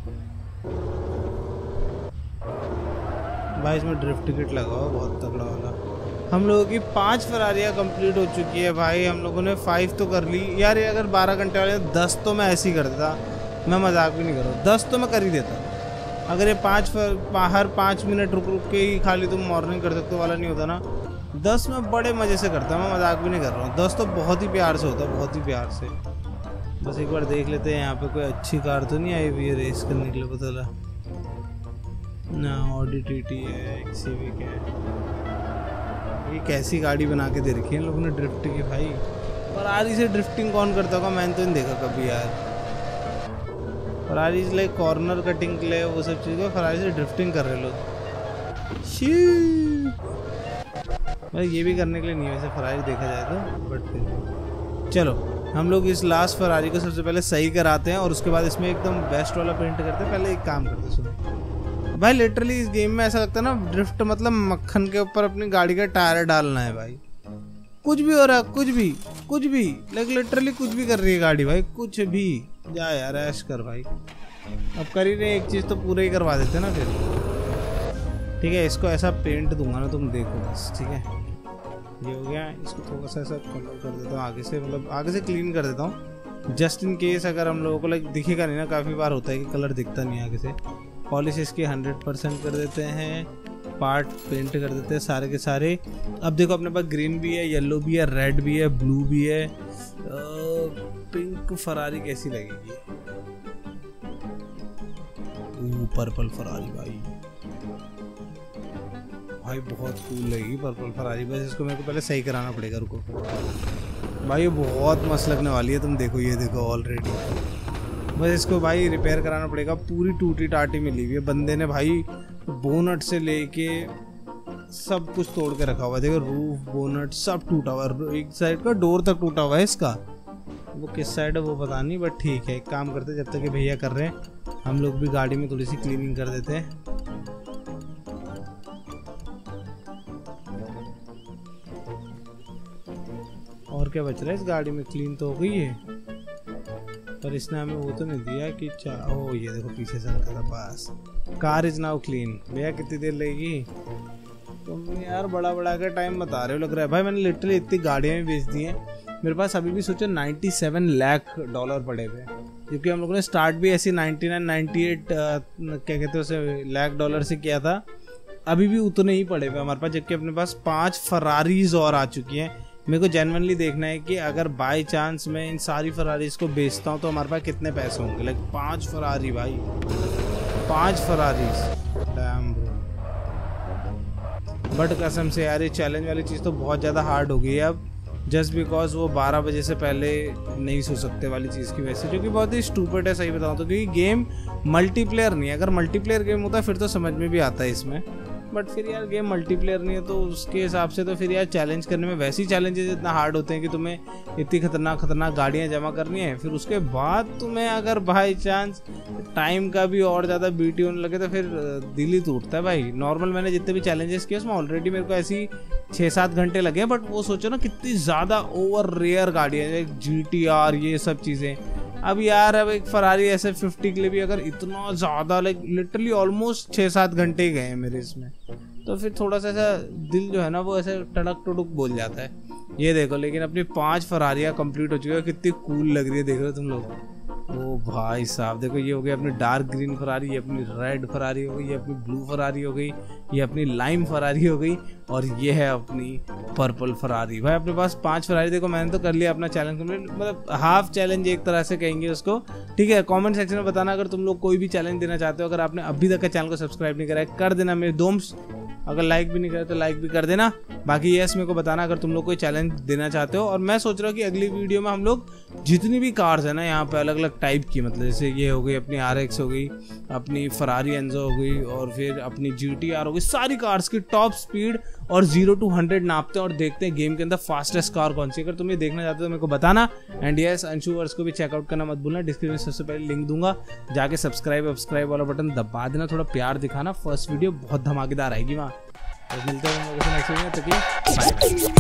Speaker 1: भाई। इसमें ड्रिफ्ट टिकट लगाओ बहुत तगड़ा वाला। हम लोगों की 5 फरारियाँ कंप्लीट हो चुकी है भाई। हम लोगों ने 5 तो कर ली यार। ये अगर 12 घंटे वाले 10 तो मैं ऐसे ही कर देता, मैं मजाक भी नहीं कर रहा, 10 तो मैं कर ही देता। अगर ये 5 हर 5 मिनट रुक के ही खाली तुम मॉर्निंग कर सकते हो वाला नहीं होता ना, 10 में बड़े मज़े से करता, मैं मजाक भी नहीं कर रहा हूँ। 10 तो बहुत ही प्यार से होता, बहुत ही प्यार से। बस एक बार देख लेते हैं यहाँ पे कोई अच्छी कार तो नहीं आई हुई है रेस करने के लिए, पता लगा ना। ऑडी टीटी है, एक सिविक है। ये कैसी गाड़ी बना के दे रखी है इन लोगों ने ड्रिफ्ट की भाई। फरारी से ड्रिफ्टिंग कौन करता होगा, मैंने तो नहीं देखा कभी यार। फरारी से लाइक कॉर्नर कटिंग के लिए वो सब चीज़ें, फरारी से ड्रिफ्टिंग कर रहे लोग। भाई ये भी करने के लिए नहीं है वैसे फरारी देखा जाए तो, बट फिर चलो हम लोग इस लास्ट फरारी को सबसे पहले सही कराते हैं और उसके बाद इसमें एकदम बेस्ट वाला पेंट करते हैं। पहले एक काम करते हैं, सुनो भाई लिटरली इस गेम में ऐसा लगता है ना, ड्रिफ्ट मतलब मक्खन के ऊपर अपनी गाड़ी का टायर डालना है भाई। कुछ भी हो रहा है, कुछ भी लाइक लिटरली कुछ भी कर रही है गाड़ी भाई, कुछ भी। जा यार ऐश कर भाई, अब कर ही रहे, एक चीज़ तो पूरा ही करवा देते ना फिर। ठीक है, इसको ऐसा पेंट दूंगा ना, तुम देखो बस। ठीक है, ये हो गया। इसको थोड़ा सा ऐसा कलर कर देता हूँ आगे से, मतलब आगे से क्लीन कर देता हूँ, जस्ट इन केस अगर हम लोगों को लाइक दिखेगा नहीं ना। काफ़ी बार होता है कि कलर दिखता नहीं आगे से। पॉलिश इसकी 100% कर देते हैं, पार्ट पेंट कर देते हैं सारे के सारे। अब देखो अपने पास ग्रीन भी है, येलो भी है, रेड भी है, ब्लू भी है। पिंक फरारी कैसी लगेगी? पर्पल फरारी भाई बहुत कूल लगेगी पर्पल फरारी। बस इसको मेरे को पहले सही कराना पड़ेगा, रुको भाई। ये बहुत मस्त लगने वाली है, तुम देखो, ये देखो ऑलरेडी। बस इसको भाई रिपेयर कराना पड़ेगा। पूरी टूटी टाटी मिली हुई है बंदे ने भाई, बोनट से लेके सब कुछ तोड़ के रखा हुआ है। देखो रूफ, बोनट सब टूटा हुआ है, एक साइड का डोर तक टूटा हुआ है इसका। वो किस साइड है वो पता नहीं, बट ठीक है, एक काम करते जब तक ये भैया कर रहे हैं हम लोग भी गाड़ी में थोड़ी सी क्लीनिंग कर देते हैं। और क्या बच रहा है इस गाड़ी में? क्लीन तो हो गई है, पर इसने हमें वो तो नहीं दिया कि ओ ये देखो पीछे से रखा था। Bus car is now clean. भैया कितनी देर लगेगी? तुम यार बड़ा का टाइम बता रहे हो लग रहा है भाई। मैंने लिटरली इतनी गाड़ियाँ भी बेच दी हैं, मेरे पास अभी भी सोचो $97 लाख पड़े हुए, क्योंकि हम लोगों ने स्टार्ट भी ऐसी 98 क्या कहते हैं उसे, $1 से किया था। अभी भी उतने ही पड़े हुए हमारे पास, जबकि अपने पास 5 फरारीज और आ चुकी हैं। मेरे को जेन्युइनली देखना है कि अगर बाय चांस मैं इन सारी फरारीज को बेचता हूँ तो हमारे पास कितने पैसे होंगे। लाइक 5 फरारी भाई, 5 फरारीज, डैम ब्रो। बट कसम से यार ये चैलेंज वाली चीज़ तो बहुत ज़्यादा हार्ड हो गई है अब, जस्ट बिकॉज वो 12 बजे से पहले नहीं सो सकते वाली चीज़ की वजह से, जो कि बहुत ही स्टूपिड है सही बताऊँ तो। क्योंकि गेम मल्टीप्लेयर नहीं है, अगर मल्टीप्लेयर गेम होता फिर तो समझ में भी आता है इसमें, बट फिर यार गेम मल्टीप्लेयर नहीं है तो उसके हिसाब से तो फिर यार चैलेंज करने में वैसे ही चैलेंजेस इतना हार्ड होते हैं कि तुम्हें इतनी खतरनाक गाड़ियाँ जमा करनी है, फिर उसके बाद तुम्हें अगर बाई चांस टाइम का भी और ज़्यादा बीटी होने लगे तो फिर दिल ही टूटता है भाई। नॉर्मल मैंने जितने भी चैलेंजेस किए उसमें ऑलरेडी मेरे को ऐसी 6-7 घंटे लगे, बट वो सोचो ना कितनी ज़्यादा ओवर रेयर गाड़ियाँ, GTR ये सब चीज़ें। अब यार अब एक फरारी ऐसे 50 के लिए भी अगर इतना ज़्यादा लाइक लिटरली ऑलमोस्ट 6-7 घंटे गए हैं मेरे इसमें, तो फिर थोड़ा सा ऐसा दिल जो है ना वो ऐसे टड़क टुडुक बोल जाता है। ये देखो, लेकिन अपनी 5 फरारियाँ कंप्लीट हो चुकी है, कितनी कूल लग रही है, देख रहे हो तुम लोग। ओ भाई साहब देखो, ये हो गई अपनी डार्क ग्रीन फरारी, ये अपनी रेड फरारी हो गई, ये अपनी ब्लू फरारी हो गई, ये अपनी लाइम फरारी हो गई, और ये है अपनी पर्पल फरारी। भाई अपने पास 5 फरारी। देखो मैंने तो कर लिया अपना चैलेंज कंप्लीट, मतलब हाफ चैलेंज एक तरह से कहेंगे उसको। ठीक है, कमेंट सेक्शन में बताना अगर तुम लोग कोई भी चैलेंज देना चाहते हो। अगर आपने अभी तक चैनल को सब्सक्राइब नहीं करा है कर देना मेरे दोस्त, अगर लाइक भी नहीं करे तो लाइक भी कर देना। बाकी यस मेरे को बताना अगर तुम लोग कोई चैलेंज देना चाहते हो। और मैं सोच रहा हूँ कि अगली वीडियो में हम लोग जितनी भी कार्स है ना यहाँ पे अलग अलग टाइप की, मतलब जैसे ये हो गई अपनी RX हो गई, अपनी फरारी एंजो हो गई, और फिर अपनी GTR हो गई, सारी कार्स की टॉप स्पीड और 0 to 100 नापते हैं और देखते हैं गेम के अंदर फास्टेस्ट कार कौन सी। अगर तुम ये देखना चाहते हो तो मेरे को बताना। एंड यस अंशुवर्स को भी चेकआउट करना मत भूलना, डिस्क्रिप्शन में सबसे पहले लिंक दूंगा, जाके सब्सक्राइब वाला बटन दबा देना, थोड़ा प्यार दिखाना। फर्स्ट वीडियो बहुत धमाकेदार आएगी वहाँ। मिलते हैं नेक्स्ट वीडियो में, तब तक बाय।